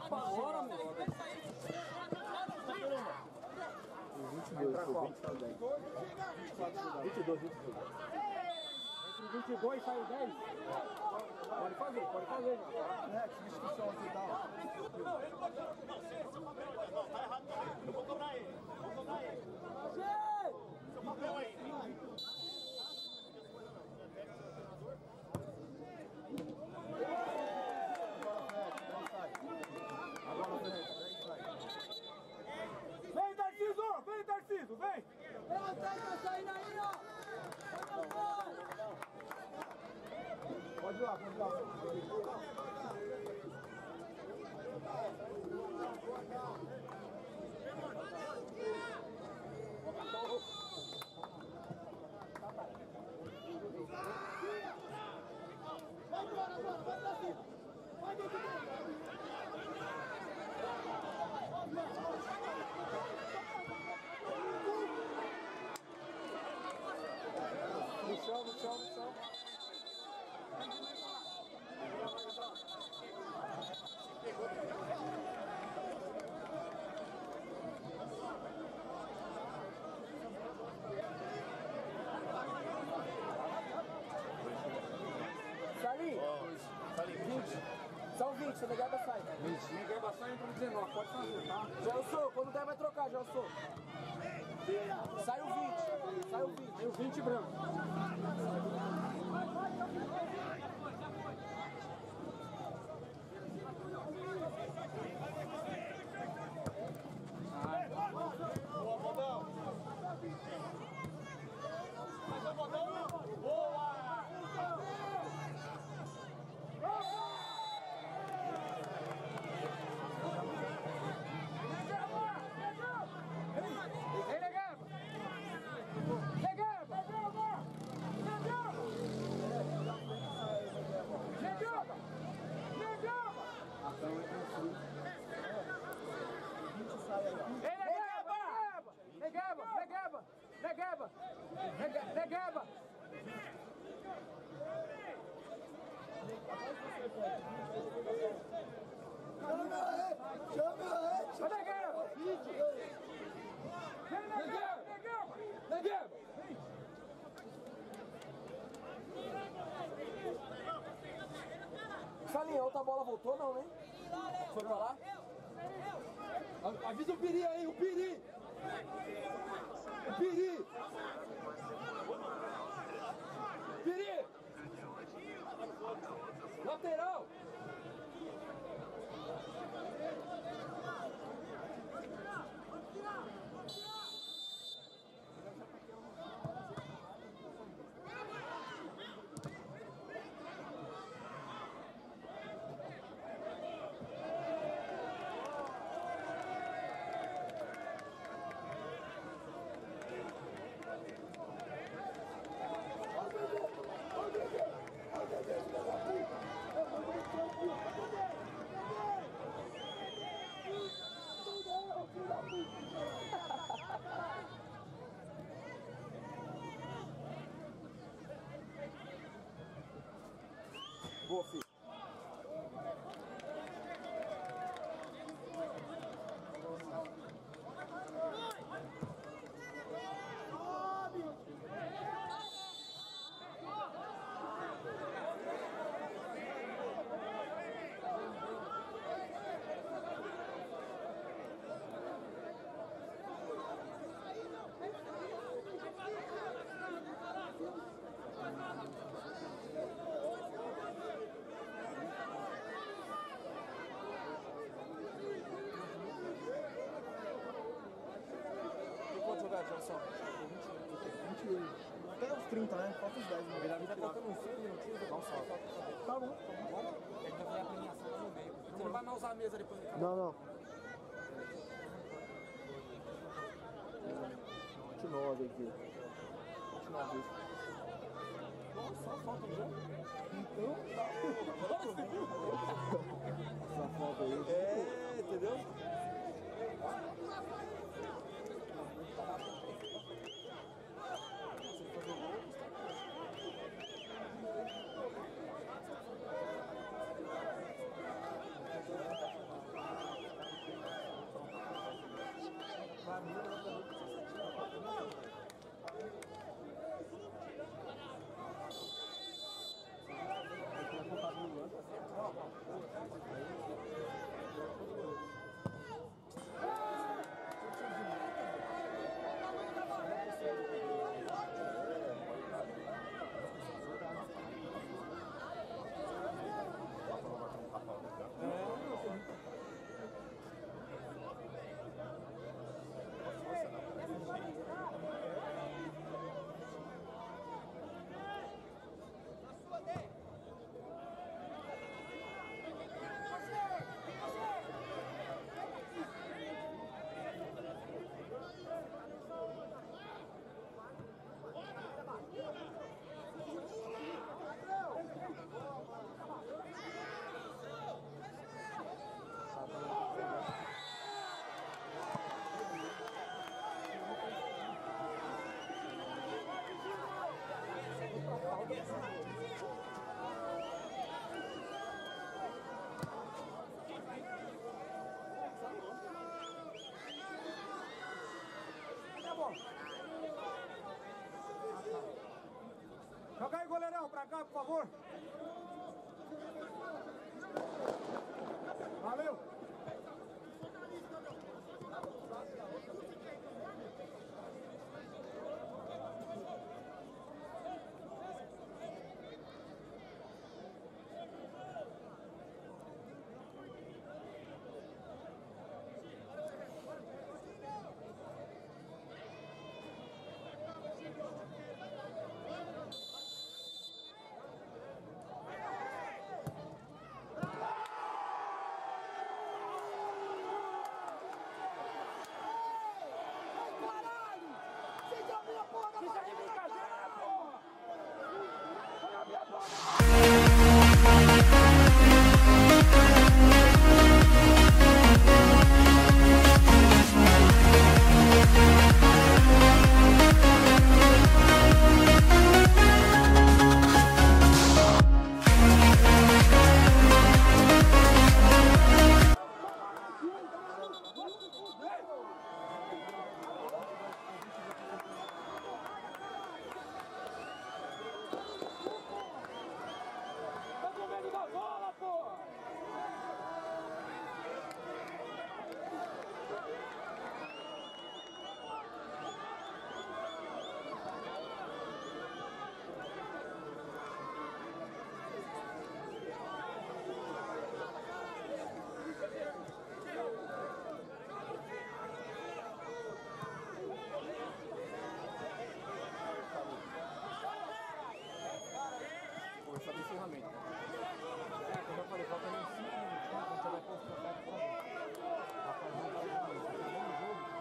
pra agora, meu. vinte e dois, foi vinte e dez. vinte e dois, vinte e dois. Entre vinte e dois saiu dez. Pode fazer, pode fazer. É, que discussão aqui e tal. Não, ele pode. Não, não, tá errado também. Eu vou cobrar ele. Vou cobrar ele. Seu papel aí. Vem, Tarcísio! Vem, Tarcísio! Vem! Não, tá saindo aí, ó! Pode ir lá, pode ir lá. Vai embora agora, vai pra cima! Vai dentro dele! No chão, no chão, no chão. Salim, vinte. são vinte, se negar vai sair. Ninguém vai sair para dezenove, pode fazer, tá? Já eu sou, quando der vai trocar, já eu sou. Sai o vinte, sai o vinte. Tem o vinte branco. Boa, Bodão. Mais um Bodão. Boa. Ei, negava! Negava! Negava! Negava! Negava! Ei, negava! Negava! Negava! Negava! Negava! Negava! Chama negava! Negava! Negava! Negava! Salim, a outra bola voltou não, né? Foi pra lá? Avisa o Piri aí, o Piri! O Piri! Piri! Lateral! Boa, filho. Quanto jogar, Johnson? vinte e um. Até os trinta, né? Falta os dez. Né? Ele tá faltando uns cinco minutinhos. Vamos só. Tá bom, tá bom. Ele vai fazer a premiação lá no meio. Você não vai mais usar a mesa depois. Não, não. vinte e nove aqui. vinte e nove. Nossa, só falta já. Então, tá. Essa falta aí. É, entendeu? favor. Valeu. Começar do encerramento. É, como eu falei, falta nem cinco minutos, né? Quando você vai postar pra mim. Rapaz, não tá jogando. Tá acabando o jogo.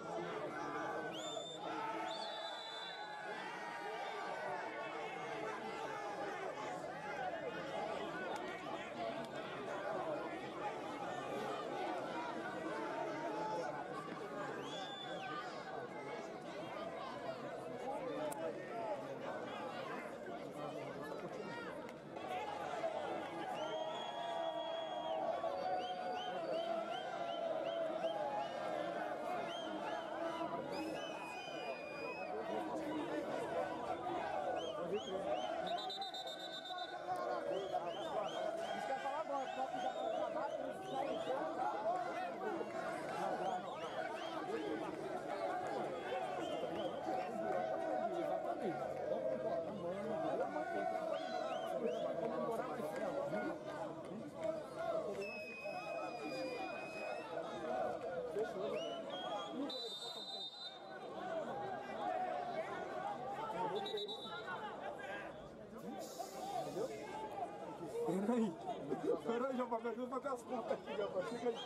Peraí. Peraí, João Fábio, ajuda a fazer as contas aqui, rapaz. Fica aí.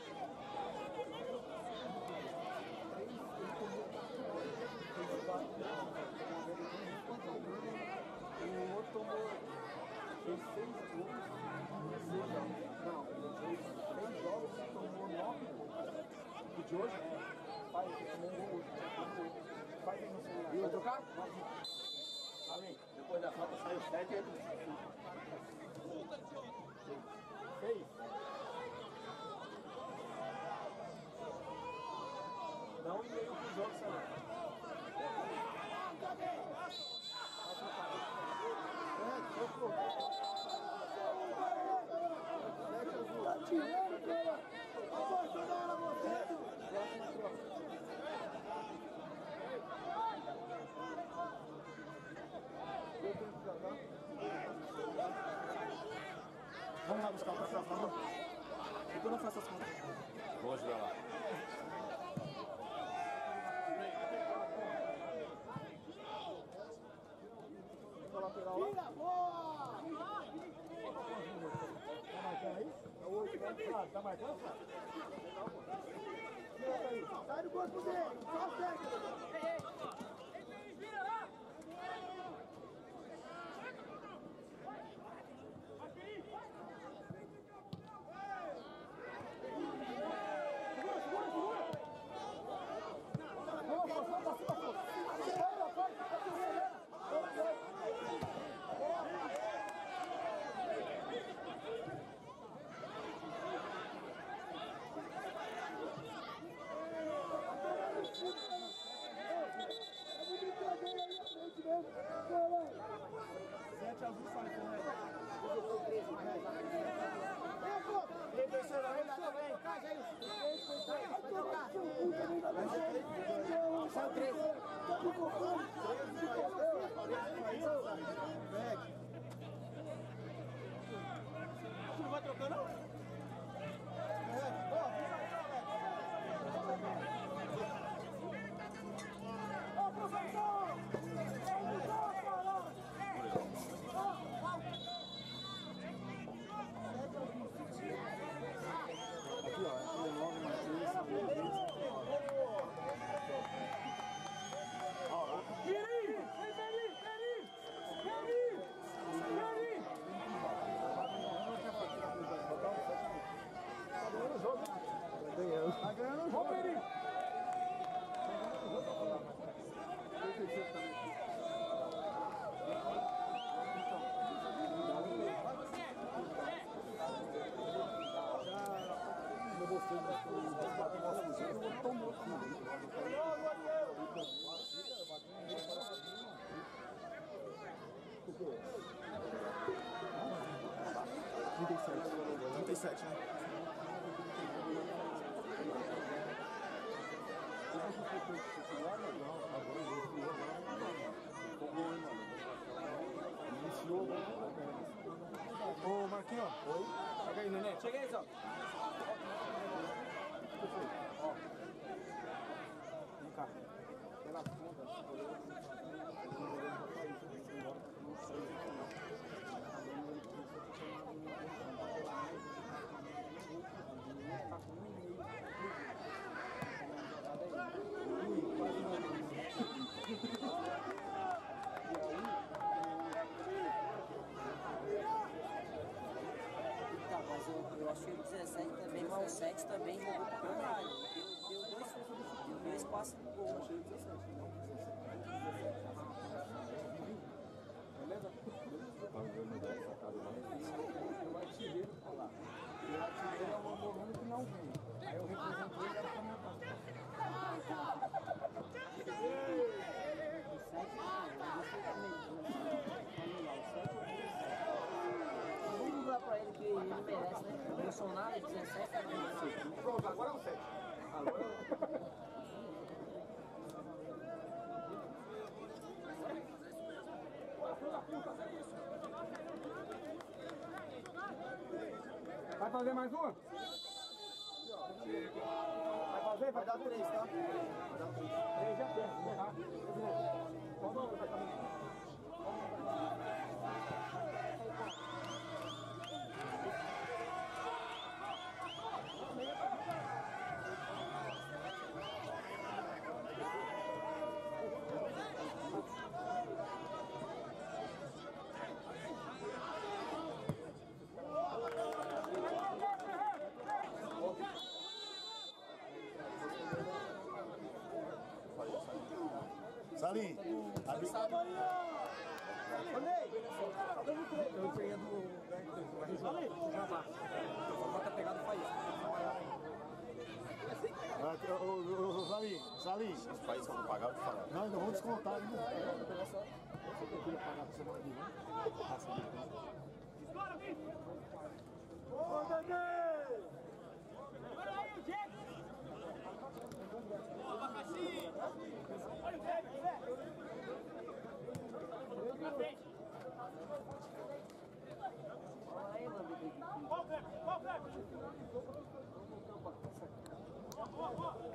O outro tomou. Fez seis gols. Não, ele fez três jogos e tomou nove gols. O de hoje, faz, tomou um gol hoje. Faz aí no celular. Vai trocar? Além, depois da falta saiu sete e Seis. Dá um e-mail pro jogo, sabe? Vamos lá buscar o café, por favor. Depois eu faço as contas. Vou ajudar lá. Tira, boa! Tá marcando aí? É o oito, né? Tá marcando, cara? Sai do corpo dele, só segue. trinta e sete, né? Ô, Marquinhos. Oi? Chega aí, neném. Chega aí, Zó. Ó. Vem cá. Pela funda. Então, mas eu, eu achei o dezessete também, mas o sete também jogou pra caralho. Deu, deu dois, deu dois passes no gol, achei o dezessete. Beleza? Tá vendo dez a cada um. O artilheiro tá lá. E o artilheiro é o Morrone que não vem. Aí eu represento ele para minha parte. O sete vamos dar pra ele que ele merece, né? O Bolsonaro é dezessete, né? Pronto, agora é o sete. Agora vai fazer mais uma? Vai fazer? Vai dar três, tá? Vai dar três. Três já tem, tá? Vamos lá, Salim, abre. eu peguei do Salim, bota pegado faz Salim, Salim. Os pais vão pagar para falar. Não, ainda vão descontar ainda. Eu queria pagar para semana que vem. Bora, bicho! Ô, Daniel! Bora aí, o Jack! Ô, abacaxi! Olha o Jack, Zé! Pra frente! Olha aí, mano. Qual o Kleber? Qual o Kleber? Ó, ó, ó!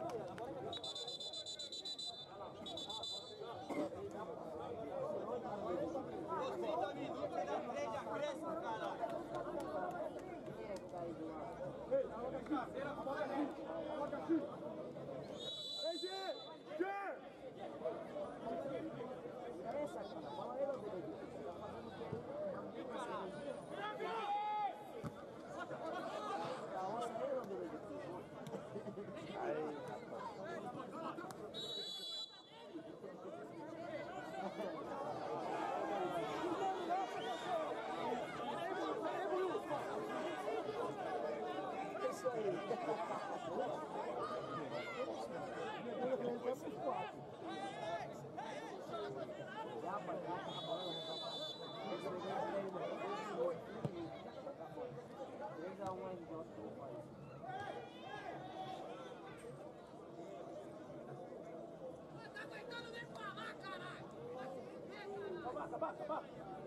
Tá aguentando nem falar, caralho! Abaca, abaca, abaca!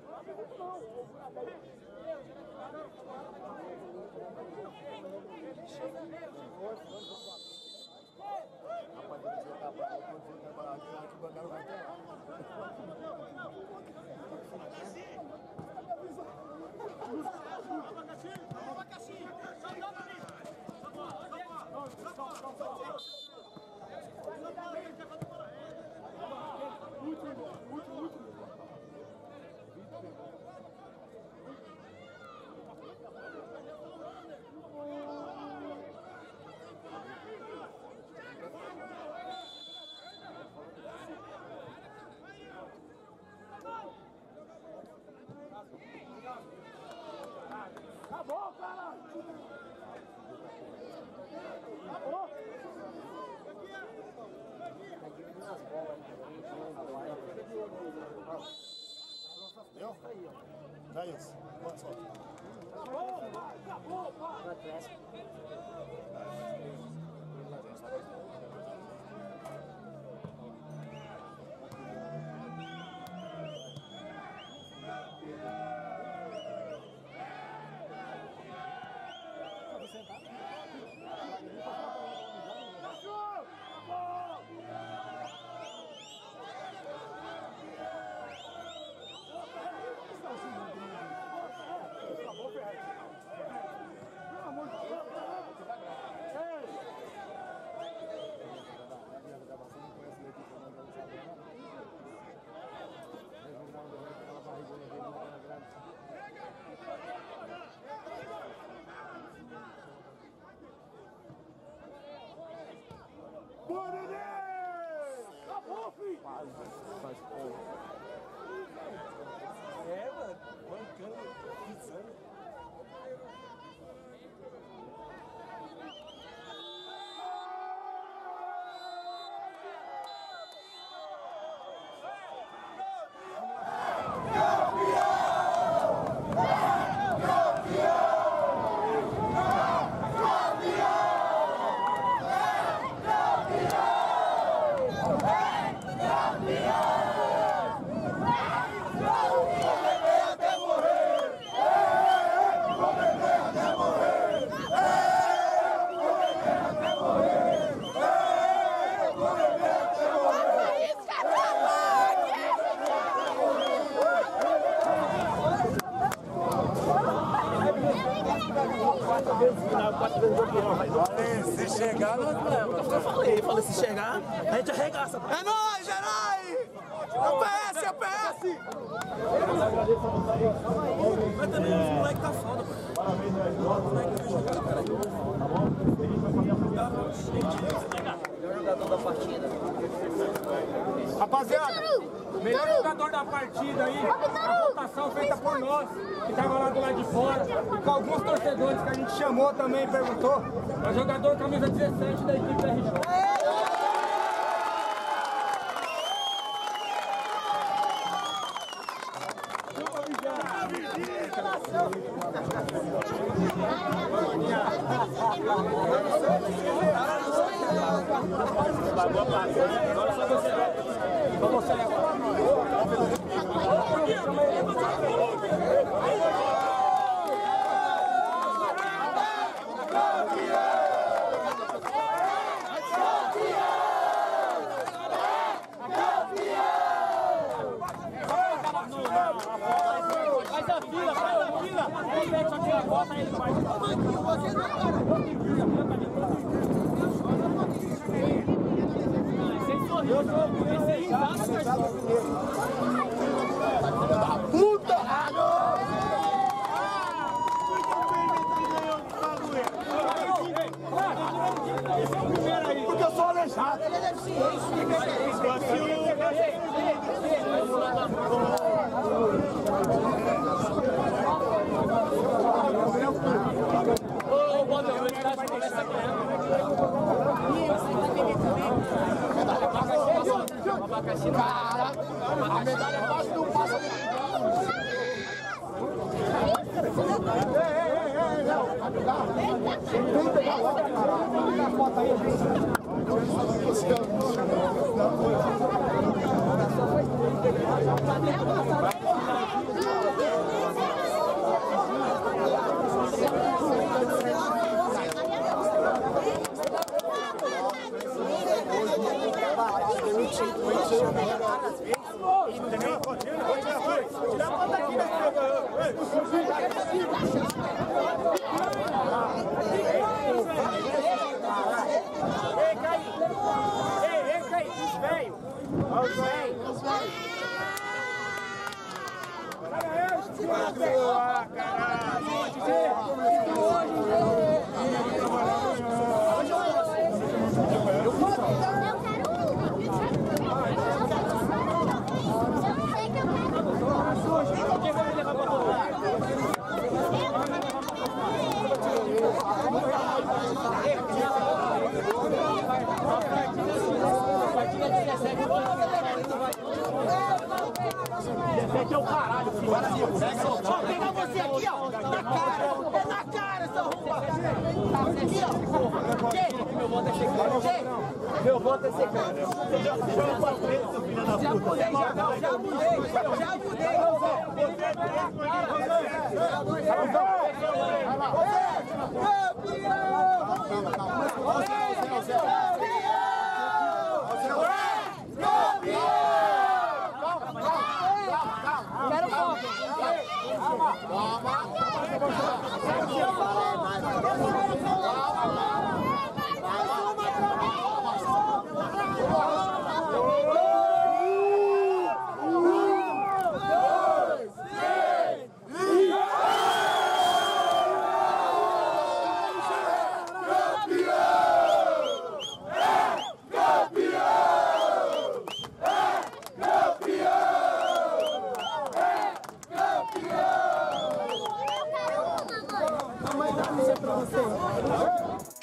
Rapaz, eu vou trabalhar, eu vou trabalhar aqui, que o banheiro vai ter lá. Abacaxi! Abacaxi! Só dá pra mim! Só bola! Só bola! Último, último, último. Acabou, cara! Acabou! Deu? Dá isso. Quantos faltam? No Atlético. É, mano, bancando, pisando. Se chegar, não é problema. Eu falei, eu falei, se chegar, a gente arregaça. É nóis, é nóis! É o P S, é o P S! Mas também os moleques tá foda, pô. Melhor jogador da partida. Rapaziada, melhor jogador da partida aí, a votação feita por nós, que tava lá do lado de fora, e com alguns torcedores que a gente chamou também e perguntou. É o jogador camisa dezessete da equipe R J. Vamos sair agora. Faz a fila, faz a fila. Ele só tira a bota e ele vai. Eu sou Puta! Porque eu sou aleijado. Ele é deficiente. Ô, bota a velocidade, começa a ganhar. Cara, a medalha quase não passa. Ei, ei, ei, não, vai pegar? Vem pegar logo, cara. Vamos pegar a foto aí, gente. Ei, Caí! Ei, ei, Caí! Os velhos! Olha os velhos! Os velhos! Olha eu! Quem vai me levar pra votar? aqui, ó. Quem? Meu voto é secreto. Quem? Meu voto é secreto. Você já foi pra frente, seu filho da puta. Já mudei, já, já mudei. Já mudei, quero foco. Pra você.